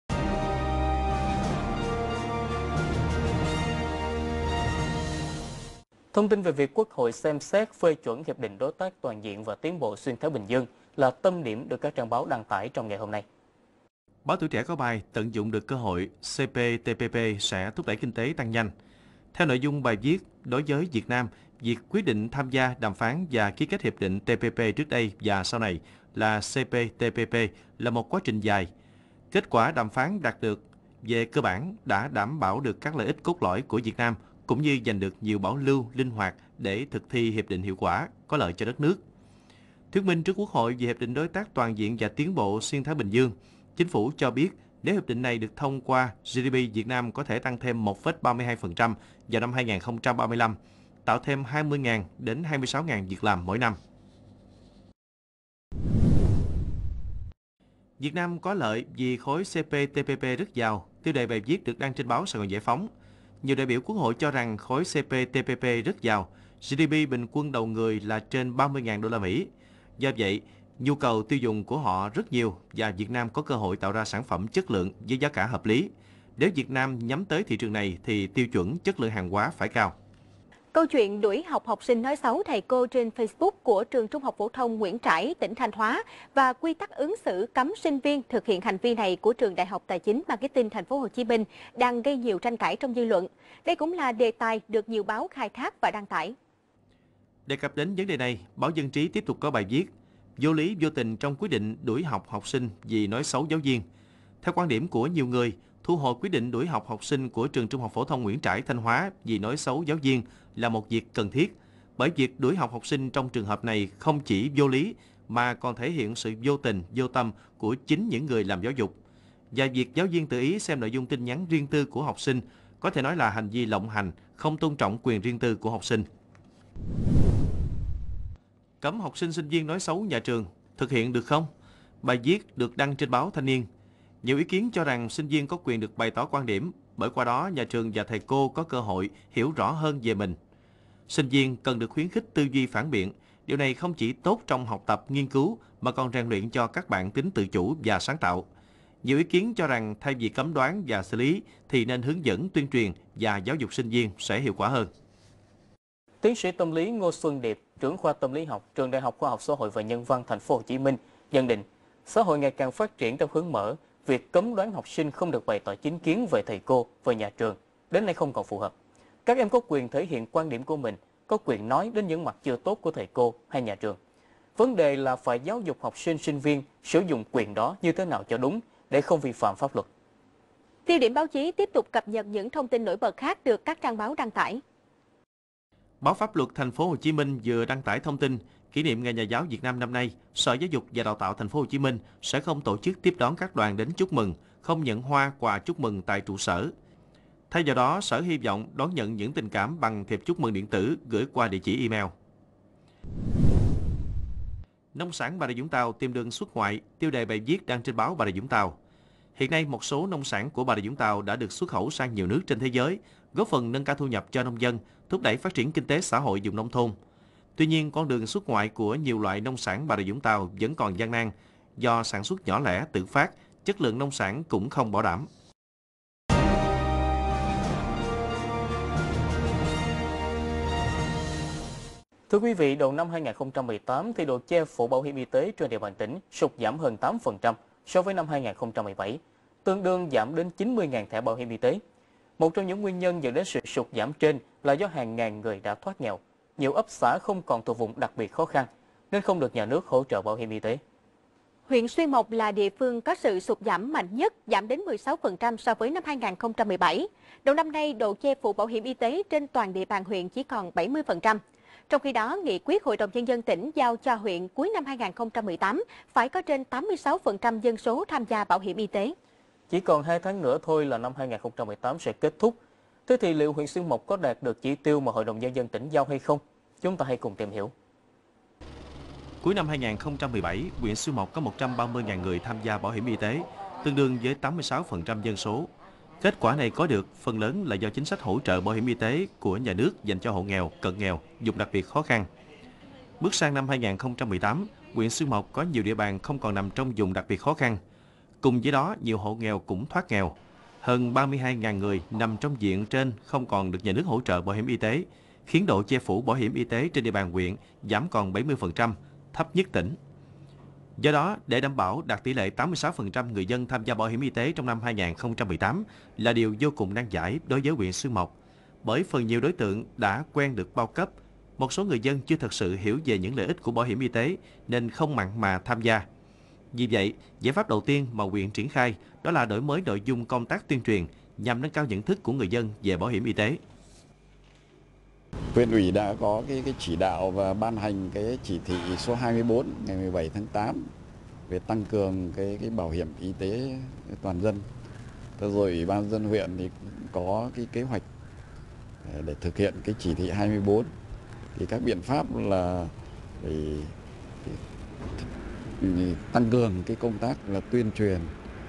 Thông tin về việc Quốc hội xem xét phê chuẩn Hiệp định Đối tác Toàn diện và Tiến bộ Xuyên Thái Bình Dương là tâm điểm được các trang báo đăng tải trong ngày hôm nay. Báo Tuổi Trẻ có bài tận dụng được cơ hội, CPTPP sẽ thúc đẩy kinh tế tăng nhanh. Theo nội dung bài viết, đối với Việt Nam, việc quyết định tham gia đàm phán và ký kết hiệp định TPP trước đây và sau này là CPTPP là một quá trình dài. Kết quả đàm phán đạt được về cơ bản đã đảm bảo được các lợi ích cốt lõi của Việt Nam, cũng như giành được nhiều bảo lưu linh hoạt để thực thi hiệp định hiệu quả, có lợi cho đất nước. Thuyết minh trước Quốc hội về Hiệp định Đối tác Toàn diện và Tiến bộ Xuyên Thái Bình Dương, Chính phủ cho biết nếu hiệp định này được thông qua, GDP Việt Nam có thể tăng thêm 1,32% vào năm 2035, tạo thêm 20.000 đến 26.000 việc làm mỗi năm. Việt Nam có lợi vì khối CPTPP rất giàu, tiêu đề bài viết được đăng trên báo Sài Gòn Giải Phóng. Nhiều đại biểu Quốc hội cho rằng khối CPTPP rất giàu, GDP bình quân đầu người là trên 30.000 đô la Mỹ. Do vậy, nhu cầu tiêu dùng của họ rất nhiều và Việt Nam có cơ hội tạo ra sản phẩm chất lượng với giá cả hợp lý. Nếu Việt Nam nhắm tới thị trường này thì tiêu chuẩn chất lượng hàng hóa phải cao. Câu chuyện đuổi học sinh nói xấu thầy cô trên Facebook của trường Trung học phổ thông Nguyễn Trãi, tỉnh Thanh Hóa và quy tắc ứng xử cấm sinh viên thực hiện hành vi này của trường Đại học Tài chính Marketing Thành phố Hồ Chí Minh đang gây nhiều tranh cãi trong dư luận. Đây cũng là đề tài được nhiều báo khai thác và đăng tải. Đề cập đến vấn đề này, báo Dân Trí tiếp tục có bài viết vô lý vô tình trong quyết định đuổi học học sinh vì nói xấu giáo viên. Theo quan điểm của nhiều người, thu hồi quyết định đuổi học học sinh của trường Trung học phổ thông Nguyễn Trãi, Thanh Hóa vì nói xấu giáo viên là một việc cần thiết, bởi việc đuổi học học sinh trong trường hợp này không chỉ vô lý mà còn thể hiện sự vô tình, vô tâm của chính những người làm giáo dục. Và việc giáo viên tự ý xem nội dung tin nhắn riêng tư của học sinh có thể nói là hành vi lộng hành, không tôn trọng quyền riêng tư của học sinh. Cấm học sinh sinh viên nói xấu nhà trường, thực hiện được không? Bài viết được đăng trên báo Thanh niên. Nhiều ý kiến cho rằng sinh viên có quyền được bày tỏ quan điểm, bởi qua đó nhà trường và thầy cô có cơ hội hiểu rõ hơn về mình. Sinh viên cần được khuyến khích tư duy phản biện. Điều này không chỉ tốt trong học tập, nghiên cứu mà còn rèn luyện cho các bạn tính tự chủ và sáng tạo. Nhiều ý kiến cho rằng thay vì cấm đoán và xử lý thì nên hướng dẫn, tuyên truyền và giáo dục sinh viên sẽ hiệu quả hơn. Tiến sĩ tâm lý Ngô Xuân Điệp, trưởng khoa tâm lý học, trường Đại học Khoa học Xã hội và Nhân văn Thành phố Hồ Chí Minh nhận định, xã hội ngày càng phát triển theo hướng mở, việc cấm đoán học sinh không được bày tỏ chính kiến về thầy cô, về nhà trường đến nay không còn phù hợp. Các em có quyền thể hiện quan điểm của mình, có quyền nói đến những mặt chưa tốt của thầy cô hay nhà trường. Vấn đề là phải giáo dục học sinh, sinh viên sử dụng quyền đó như thế nào cho đúng để không vi phạm pháp luật. Tiêu điểm báo chí tiếp tục cập nhật những thông tin nổi bật khác được các trang báo đăng tải. Báo Pháp luật Thành phố Hồ Chí Minh vừa đăng tải thông tin kỷ niệm Ngày Nhà giáo Việt Nam năm nay, Sở Giáo dục và Đào tạo Thành phố Hồ Chí Minh sẽ không tổ chức tiếp đón các đoàn đến chúc mừng, không nhận hoa quà chúc mừng tại trụ sở. Thay vào đó, Sở hy vọng đón nhận những tình cảm bằng thiệp chúc mừng điện tử gửi qua địa chỉ email. Nông sản Bà Rịa Vũng Tàu tìm đường xuất ngoại, tiêu đề bài viết đăng trên báo Bà Rịa Vũng Tàu. Hiện nay, một số nông sản của Bà Rịa Vũng Tàu đã được xuất khẩu sang nhiều nước trên thế giới, góp phần nâng cao thu nhập cho nông dân, thúc đẩy phát triển kinh tế xã hội vùng nông thôn. Tuy nhiên, con đường xuất ngoại của nhiều loại nông sản Bà Rịa Vũng Tàu vẫn còn gian nan do sản xuất nhỏ lẻ tự phát, chất lượng nông sản cũng không bảo đảm. Thưa quý vị, đầu năm 2018 thì độ che phủ bảo hiểm y tế trên địa bàn tỉnh sụt giảm hơn 8% so với năm 2017, tương đương giảm đến 90.000 thẻ bảo hiểm y tế. Một trong những nguyên nhân dẫn đến sự sụt giảm trên là do hàng ngàn người đã thoát nghèo. Nhiều ấp xã không còn thuộc vùng đặc biệt khó khăn nên không được nhà nước hỗ trợ bảo hiểm y tế. Huyện Xuyên Mộc là địa phương có sự sụt giảm mạnh nhất, giảm đến 16% so với năm 2017. Đầu năm nay, độ che phủ bảo hiểm y tế trên toàn địa bàn huyện chỉ còn 70%. Trong khi đó, nghị quyết Hội đồng Nhân dân tỉnh giao cho huyện cuối năm 2018 phải có trên 86% dân số tham gia bảo hiểm y tế. Chỉ còn 2 tháng nữa thôi là năm 2018 sẽ kết thúc. Thế thì liệu huyện Xuyên Mộc có đạt được chỉ tiêu mà Hội đồng Nhân dân tỉnh giao hay không? Chúng ta hãy cùng tìm hiểu. Cuối năm 2017, huyện Xuyên Mộc có 130.000 người tham gia bảo hiểm y tế, tương đương với 86% dân số. Kết quả này có được phần lớn là do chính sách hỗ trợ bảo hiểm y tế của nhà nước dành cho hộ nghèo, cận nghèo, vùng đặc biệt khó khăn. Bước sang năm 2018, huyện Xuyên Mộc có nhiều địa bàn không còn nằm trong vùng đặc biệt khó khăn. Cùng với đó, nhiều hộ nghèo cũng thoát nghèo. Hơn 32.000 người nằm trong diện trên không còn được nhà nước hỗ trợ bảo hiểm y tế, khiến độ che phủ bảo hiểm y tế trên địa bàn huyện giảm còn 70%, thấp nhất tỉnh. Do đó, để đảm bảo đạt tỷ lệ 86% người dân tham gia bảo hiểm y tế trong năm 2018 là điều vô cùng nan giải đối với huyện Xuyên Mộc. Bởi phần nhiều đối tượng đã quen được bao cấp, một số người dân chưa thật sự hiểu về những lợi ích của bảo hiểm y tế nên không mặn mà tham gia. Vì vậy, giải pháp đầu tiên mà huyện triển khai đó là đổi mới nội dung công tác tuyên truyền nhằm nâng cao nhận thức của người dân về bảo hiểm y tế. Huyện ủy đã có cái chỉ đạo và ban hành cái chỉ thị số 24 ngày 17 tháng 8 về tăng cường cái bảo hiểm y tế toàn dân. Rồi Ủy ban dân huyện thì có cái kế hoạch để thực hiện cái chỉ thị 24. Thì các biện pháp là để tăng cường cái công tác là tuyên truyền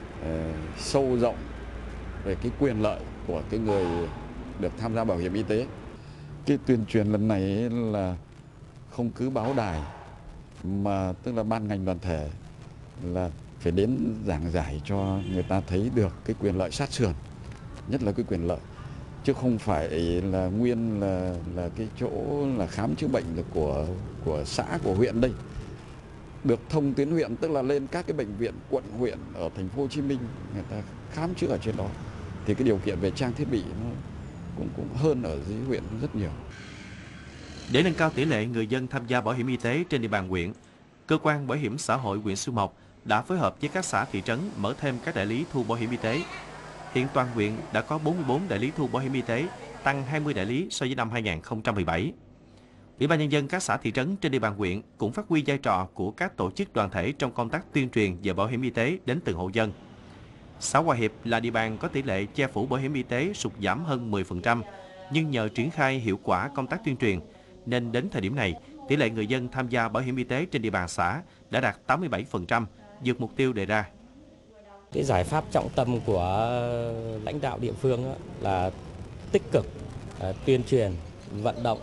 sâu rộng về cái quyền lợi của cái người được tham gia bảo hiểm y tế. Cái tuyên truyền lần này là không cứ báo đài mà tức là ban ngành đoàn thể là phải đến giảng giải cho người ta thấy được cái quyền lợi sát sườn, nhất là cái quyền lợi, chứ không phải là nguyên là cái chỗ là khám chữa bệnh là của xã, của huyện đây. Được thông tuyến huyện, tức là lên các cái bệnh viện quận huyện ở thành phố Hồ Chí Minh người ta khám chữa ở trên đó, thì cái điều kiện về trang thiết bị nó cũng hơn ở dưới huyện rất nhiều. Để nâng cao tỷ lệ người dân tham gia bảo hiểm y tế trên địa bàn huyện, cơ quan bảo hiểm xã hội huyện Xuyên Mộc đã phối hợp với các xã thị trấn mở thêm các đại lý thu bảo hiểm y tế. Hiện toàn huyện đã có 44 đại lý thu bảo hiểm y tế, tăng 20 đại lý so với năm 2017. Ủy ban nhân dân các xã thị trấn trên địa bàn huyện cũng phát huy vai trò của các tổ chức đoàn thể trong công tác tuyên truyền về bảo hiểm y tế đến từng hộ dân. Xã Hòa Hiệp là địa bàn có tỷ lệ che phủ bảo hiểm y tế sụt giảm hơn 10%, nhưng nhờ triển khai hiệu quả công tác tuyên truyền, nên đến thời điểm này, tỷ lệ người dân tham gia bảo hiểm y tế trên địa bàn xã đã đạt 87%, vượt mục tiêu đề ra. Cái giải pháp trọng tâm của lãnh đạo địa phương là tích cực tuyên truyền, vận động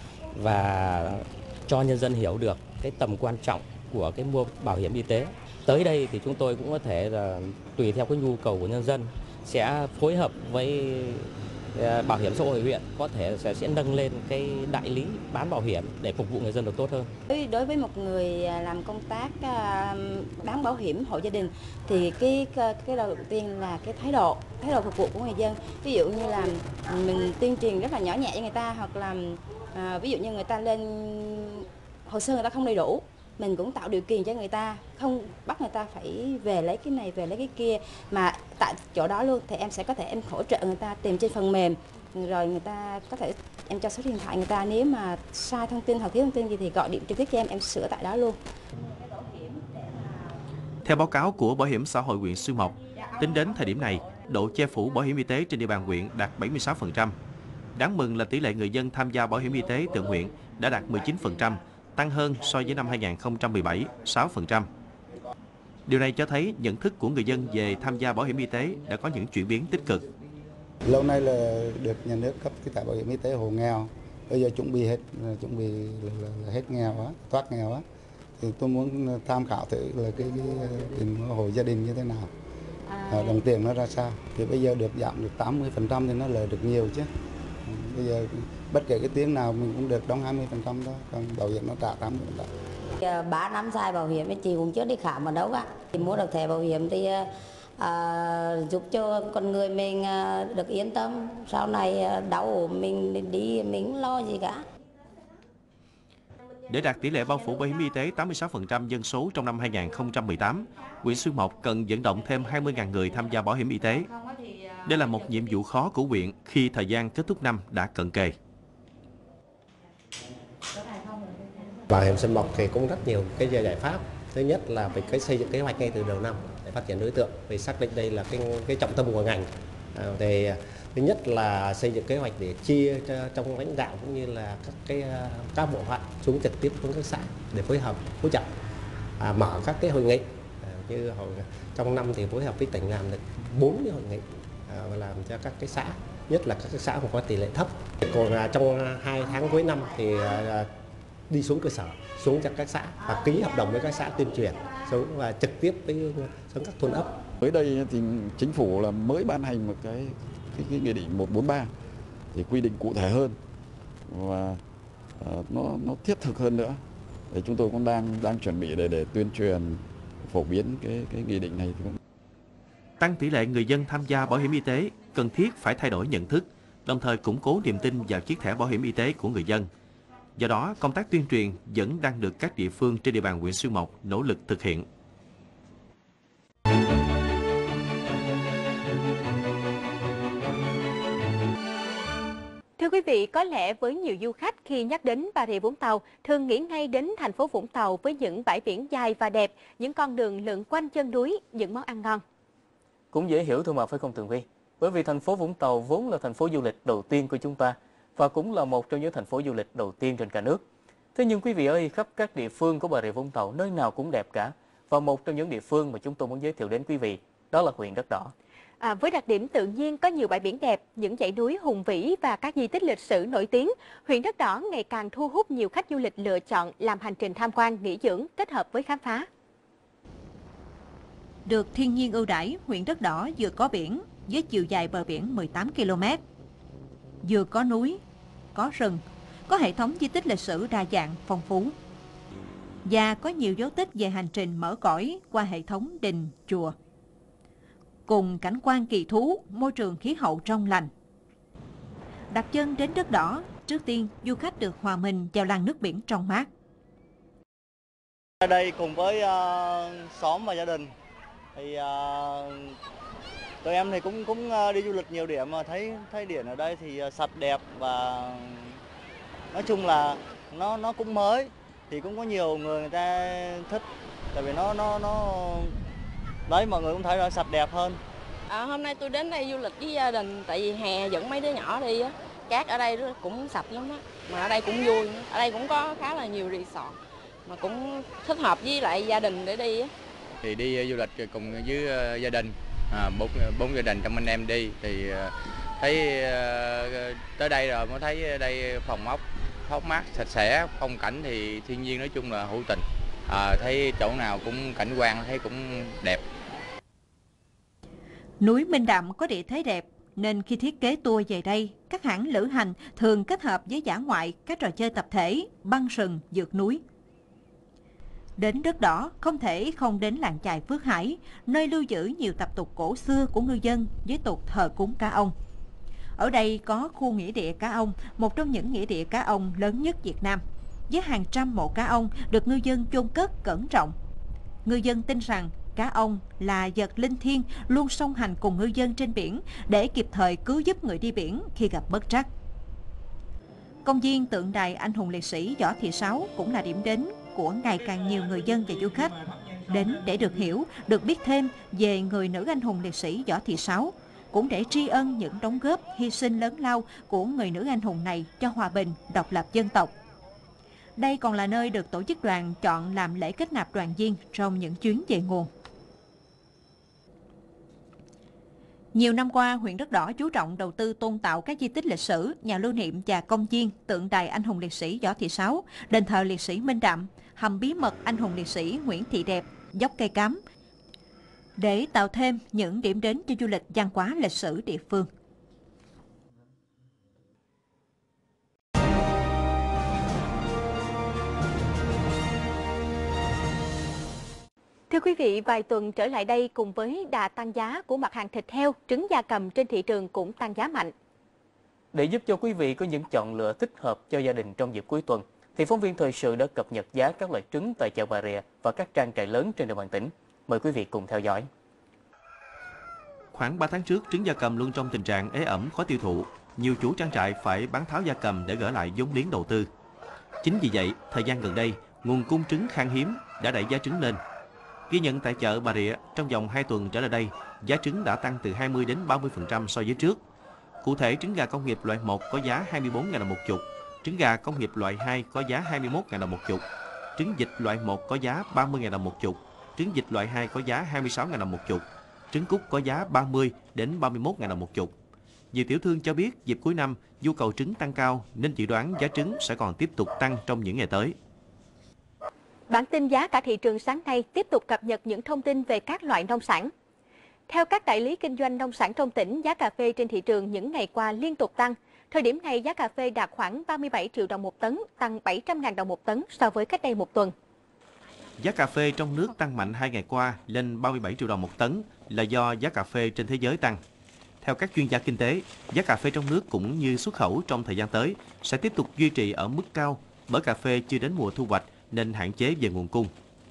và cho nhân dân hiểu được cái tầm quan trọng của cái mua bảo hiểm y tế. Tới đây thì chúng tôi cũng có thể là tùy theo cái nhu cầu của nhân dân sẽ phối hợp với bảo hiểm xã hội huyện, có thể sẽ nâng lên cái đại lý bán bảo hiểm để phục vụ người dân được tốt hơn. Đối với một người làm công tác bán bảo hiểm hộ gia đình thì cái đầu tiên là cái thái độ phục vụ của người dân. Ví dụ như là mình tuyên truyền rất là nhỏ nhẹ cho người ta, hoặc là ví dụ như người ta lên hồ sơ người ta không đầy đủ, mình cũng tạo điều kiện cho người ta, không bắt người ta phải về lấy cái này, về lấy cái kia, mà tại chỗ đó luôn thì em sẽ có thể hỗ trợ người ta tìm trên phần mềm, rồi người ta có thể em cho số điện thoại người ta, nếu mà sai thông tin hoặc thiếu thông tin gì thì gọi điện trực tiếp cho em sửa tại đó luôn. Theo báo cáo của Bảo hiểm xã hội huyện Xuyên Mộc, tính đến thời điểm này, độ che phủ bảo hiểm y tế trên địa bàn huyện đạt 76%. Đáng mừng là tỷ lệ người dân tham gia bảo hiểm y tế tự nguyện đã đạt 19%, tăng hơn so với năm 2017, 6%. Điều này cho thấy nhận thức của người dân về tham gia bảo hiểm y tế đã có những chuyển biến tích cực. Lâu nay là được nhà nước cấp cái thẻ bảo hiểm y tế hộ nghèo, bây giờ chuẩn bị là hết nghèo á, thoát nghèo á, thì tôi muốn tham khảo thử là cái hộ gia đình như thế nào, đồng tiền nó ra sao. Thì bây giờ được giảm được 80% thì nó là được nhiều chứ. Bây giờ bất kể cái tiếng nào mình cũng được đóng 20% thôi, còn bảo hiểm nó trả 80%. 3 năm xài bảo hiểm chị cũng chưa đi khám ở đâu cả. Thì mua được thẻ bảo hiểm thì giúp cho con người mình được yên tâm, sau này đau mình đi mình không lo gì cả. Để đạt tỷ lệ bao phủ bảo hiểm y tế 86% dân số trong năm 2018, huyện Xuyên Mộc cần vận động thêm 20.000 người tham gia bảo hiểm y tế. Đây là một nhiệm vụ khó của huyện khi thời gian kết thúc năm đã cận kề. Bảo hiểm Xuyên Mộc thì cũng rất nhiều cái giải pháp. Thứ nhất là về cái xây dựng kế hoạch ngay từ đầu năm để phát triển đối tượng, vì xác định đây là cái trọng tâm của ngành. Thì thứ nhất là xây dựng kế hoạch để chia trong lãnh đạo cũng như là các bộ phận xuống trực tiếp xuống các xã để phối hợp hỗ trợ, mở các cái hội nghị như trong năm thì phối hợp với tỉnh làm được 4 cái hội nghị và làm cho các cái xã, nhất là các cái xã mà có tỷ lệ thấp. Còn trong 2 tháng cuối năm thì đi xuống cơ sở, xuống cho các xã và ký hợp đồng với các xã tuyên truyền xuống và trực tiếp với xuống các thôn ấp. Mới đây thì chính phủ là mới ban hành một cái nghị định 143 thì quy định cụ thể hơn và nó thiết thực hơn nữa. Để chúng tôi cũng đang chuẩn bị để tuyên truyền phổ biến cái nghị định này. Tăng tỷ lệ người dân tham gia bảo hiểm y tế cần thiết phải thay đổi nhận thức, đồng thời củng cố niềm tin vào chiếc thẻ bảo hiểm y tế của người dân. Do đó, công tác tuyên truyền vẫn đang được các địa phương trên địa bàn huyện Xuyên Mộc nỗ lực thực hiện. Thưa quý vị, có lẽ với nhiều du khách khi nhắc đến Bà Rịa Vũng Tàu thường nghĩ ngay đến thành phố Vũng Tàu với những bãi biển dài và đẹp, những con đường lượn quanh chân núi, những món ăn ngon. Cũng dễ hiểu thôi mà phải không Tường Vi? Bởi vì thành phố Vũng Tàu vốn là thành phố du lịch đầu tiên của chúng ta và cũng là một trong những thành phố du lịch đầu tiên trên cả nước. Thế nhưng quý vị ơi, khắp các địa phương của Bà Rịa Vũng Tàu nơi nào cũng đẹp cả. Và một trong những địa phương mà chúng tôi muốn giới thiệu đến quý vị đó là huyện Đất Đỏ. Với đặc điểm tự nhiên có nhiều bãi biển đẹp, những dãy núi hùng vĩ và các di tích lịch sử nổi tiếng, huyện Đất Đỏ ngày càng thu hút nhiều khách du lịch lựa chọn làm hành trình tham quan, nghỉ dưỡng kết hợp với khám phá. Được thiên nhiên ưu đãi, huyện Đất Đỏ vừa có biển với chiều dài bờ biển 18 km, vừa có núi, có rừng, có hệ thống di tích lịch sử đa dạng, phong phú và có nhiều dấu tích về hành trình mở cõi qua hệ thống đình, chùa. Cùng cảnh quan kỳ thú, môi trường khí hậu trong lành. Đặt chân đến Đất Đỏ, trước tiên du khách được hòa mình vào làn nước biển trong mát. Ở đây cùng với xóm và gia đình thì tụi em thì cũng đi du lịch nhiều điểm mà thấy điểm ở đây thì sạch đẹp và nói chung là nó cũng mới thì cũng có nhiều người ta thích, tại vì nó đấy, mọi người cũng thấy là sạch đẹp hơn. Hôm nay tôi đến đây du lịch với gia đình, tại vì hè dẫn mấy đứa nhỏ đi á, cát ở đây cũng sạch lắm á, mà ở đây cũng vui, ở đây cũng có khá là nhiều resort mà cũng thích hợp với lại gia đình để đi á. Thì đi du lịch cùng với gia đình, bốn gia đình trong anh em đi thì thấy tới đây rồi mới thấy đây phòng ốc thoáng mát, sạch sẽ, phong cảnh thì thiên nhiên nói chung là hữu tình. Thấy chỗ nào cũng cảnh quan thấy cũng đẹp. Núi Minh Đạm có địa thế đẹp nên khi thiết kế tour về đây, các hãng lữ hành thường kết hợp với dã ngoại các trò chơi tập thể, băng rừng, vượt núi. Đến Đất Đỏ không thể không đến làng chài Phước Hải, nơi lưu giữ nhiều tập tục cổ xưa của ngư dân với tục thờ cúng cá ông. Ở đây có khu nghĩa địa cá ông, một trong những nghĩa địa cá ông lớn nhất Việt Nam, với hàng trăm mộ cá ông được ngư dân chôn cất cẩn trọng. Ngư dân tin rằng cá ông là vật linh thiêng luôn song hành cùng ngư dân trên biển để kịp thời cứu giúp người đi biển khi gặp bất trắc. Công viên tượng đài anh hùng liệt sĩ Võ Thị Sáu cũng là điểm đến của ngày càng nhiều người dân và du khách đến để được hiểu, được biết thêm về người nữ anh hùng liệt sĩ Võ Thị Sáu, cũng để tri ân những đóng góp, hy sinh lớn lao của người nữ anh hùng này cho hòa bình, độc lập dân tộc. Đây còn là nơi được tổ chức đoàn chọn làm lễ kết nạp đoàn viên trong những chuyến về nguồn. Nhiều năm qua, huyện Đất Đỏ chú trọng đầu tư tôn tạo các di tích lịch sử, nhà lưu niệm và công viên, tượng đài anh hùng liệt sĩ Võ Thị Sáu, đền thờ liệt sĩ Minh Đạm, hầm bí mật anh hùng liệt sĩ Nguyễn Thị Đẹp, dốc cây cám, để tạo thêm những điểm đến cho du lịch văn hóa lịch sử địa phương. Thưa quý vị, vài tuần trở lại đây cùng với đà tăng giá của mặt hàng thịt heo, trứng gia cầm trên thị trường cũng tăng giá mạnh. Để giúp cho quý vị có những chọn lựa thích hợp cho gia đình trong dịp cuối tuần, thì phóng viên thời sự đã cập nhật giá các loại trứng tại chợ Bà Rịa và các trang trại lớn trên địa bàn tỉnh. Mời quý vị cùng theo dõi. Khoảng 3 tháng trước, trứng gia cầm luôn trong tình trạng ế ẩm, khó tiêu thụ. Nhiều chủ trang trại phải bán tháo gia cầm để gỡ lại vốn liếng đầu tư. Chính vì vậy, thời gian gần đây, nguồn cung trứng khan hiếm đã đẩy giá trứng lên. Ghi nhận tại chợ Bà Rịa, trong vòng 2 tuần trở lại đây, giá trứng đã tăng từ 20 đến 30% so với trước. Cụ thể, trứng gà công nghiệp loại 1 có giá 24.000 đồng một chục, trứng gà công nghiệp loại 2 có giá 21.000 đồng một chục, trứng vịt loại 1 có giá 30.000 đồng một chục, trứng vịt loại 2 có giá 26.000 đồng một chục, trứng cút có giá 30 đến 31.000 đồng một chục. Nhiều tiểu thương cho biết dịp cuối năm nhu cầu trứng tăng cao nên dự đoán giá trứng sẽ còn tiếp tục tăng trong những ngày tới. Bản tin giá cả thị trường sáng nay tiếp tục cập nhật những thông tin về các loại nông sản. Theo các đại lý kinh doanh nông sản trong tỉnh, giá cà phê trên thị trường những ngày qua liên tục tăng. Thời điểm này, giá cà phê đạt khoảng 37 triệu đồng một tấn, tăng 700.000 đồng một tấn so với cách đây một tuần. Giá cà phê trong nước tăng mạnh 2 ngày qua lên 37 triệu đồng một tấn là do giá cà phê trên thế giới tăng. Theo các chuyên gia kinh tế, giá cà phê trong nước cũng như xuất khẩu trong thời gian tới sẽ tiếp tục duy trì ở mức cao bởi cà phê chưa đến mùa thu hoạch nên hạn chế về nguồn cung.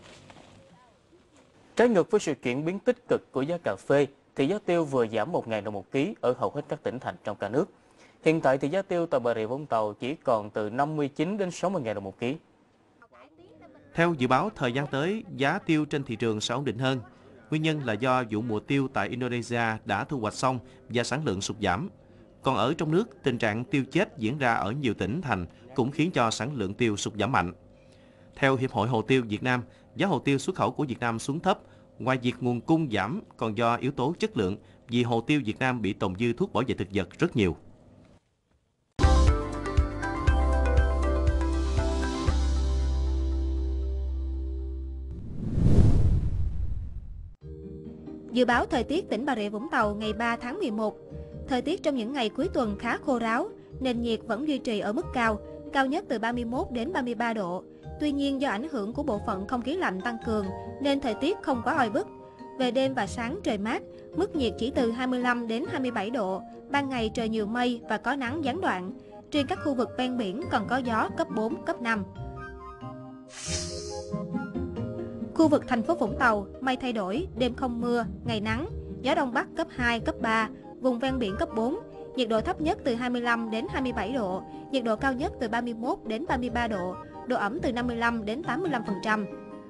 Trái ngược với sự chuyển biến tích cực của giá cà phê, thì giá tiêu vừa giảm 1.000 đồng một ký ở hầu hết các tỉnh thành trong cả nước. Hiện tại thì giá tiêu tại Bà Rịa Vũng Tàu chỉ còn từ 59 đến 60.000 đồng một ký. Theo dự báo, thời gian tới, giá tiêu trên thị trường sẽ ổn định hơn. Nguyên nhân là do vụ mùa tiêu tại Indonesia đã thu hoạch xong và sản lượng sụt giảm. Còn ở trong nước, tình trạng tiêu chết diễn ra ở nhiều tỉnh thành cũng khiến cho sản lượng tiêu sụt giảm mạnh. Theo Hiệp hội Hồ tiêu Việt Nam, giá hồ tiêu xuất khẩu của Việt Nam xuống thấp. Ngoài việc nguồn cung giảm, còn do yếu tố chất lượng, vì hồ tiêu Việt Nam bị tồn dư thuốc bảo vệ thực vật rất nhiều. Dự báo thời tiết tỉnh Bà Rịa Vũng Tàu ngày 3 tháng 11. Thời tiết trong những ngày cuối tuần khá khô ráo, nền nhiệt vẫn duy trì ở mức cao, cao nhất từ 31 đến 33 độ. Tuy nhiên do ảnh hưởng của bộ phận không khí lạnh tăng cường nên thời tiết không quá oi bức. Về đêm và sáng trời mát, mức nhiệt chỉ từ 25 đến 27 độ, ban ngày trời nhiều mây và có nắng gián đoạn. Riêng các khu vực ven biển còn có gió cấp 4, cấp 5. Khu vực thành phố Vũng Tàu, mây thay đổi, đêm không mưa, ngày nắng, gió đông bắc cấp 2, cấp 3, vùng ven biển cấp 4, nhiệt độ thấp nhất từ 25 đến 27 độ, nhiệt độ cao nhất từ 31 đến 33 độ, độ ẩm từ 55 đến 85%.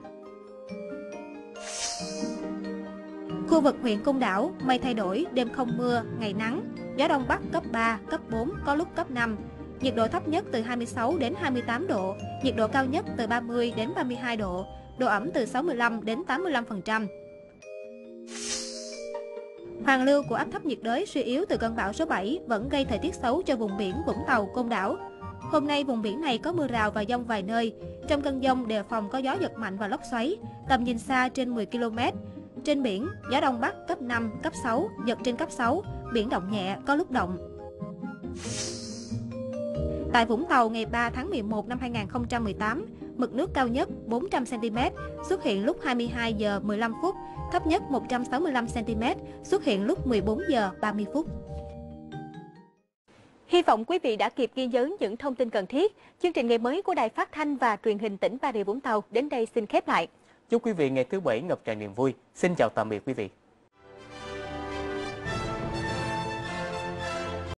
Khu vực huyện Côn Đảo, mây thay đổi, đêm không mưa, ngày nắng, gió đông bắc cấp 3, cấp 4, có lúc cấp 5, nhiệt độ thấp nhất từ 26 đến 28 độ, nhiệt độ cao nhất từ 30 đến 32 độ, độ ẩm từ 65 đến 85%. Hoàn lưu của áp thấp nhiệt đới suy yếu từ cơn bão số 7 vẫn gây thời tiết xấu cho vùng biển Vũng Tàu, Côn Đảo. Hôm nay vùng biển này có mưa rào và dông vài nơi. Trong cơn dông đề phòng có gió giật mạnh và lốc xoáy, tầm nhìn xa trên 10 km. Trên biển, gió đông bắc cấp 5, cấp 6, giật trên cấp 6, biển động nhẹ, có lúc động. Tại Vũng Tàu ngày 3 tháng 11 năm 2018, mực nước cao nhất 400 cm xuất hiện lúc 22 giờ 15 phút, thấp nhất 165 cm xuất hiện lúc 14 giờ 30 phút. Hy vọng quý vị đã kịp ghi nhớ những thông tin cần thiết. Chương trình Ngày mới của Đài Phát thanh và Truyền hình tỉnh Bà Rịa Vũng Tàu đến đây xin khép lại. Chúc quý vị ngày thứ Bảy ngập tràn niềm vui. Xin chào tạm biệt quý vị.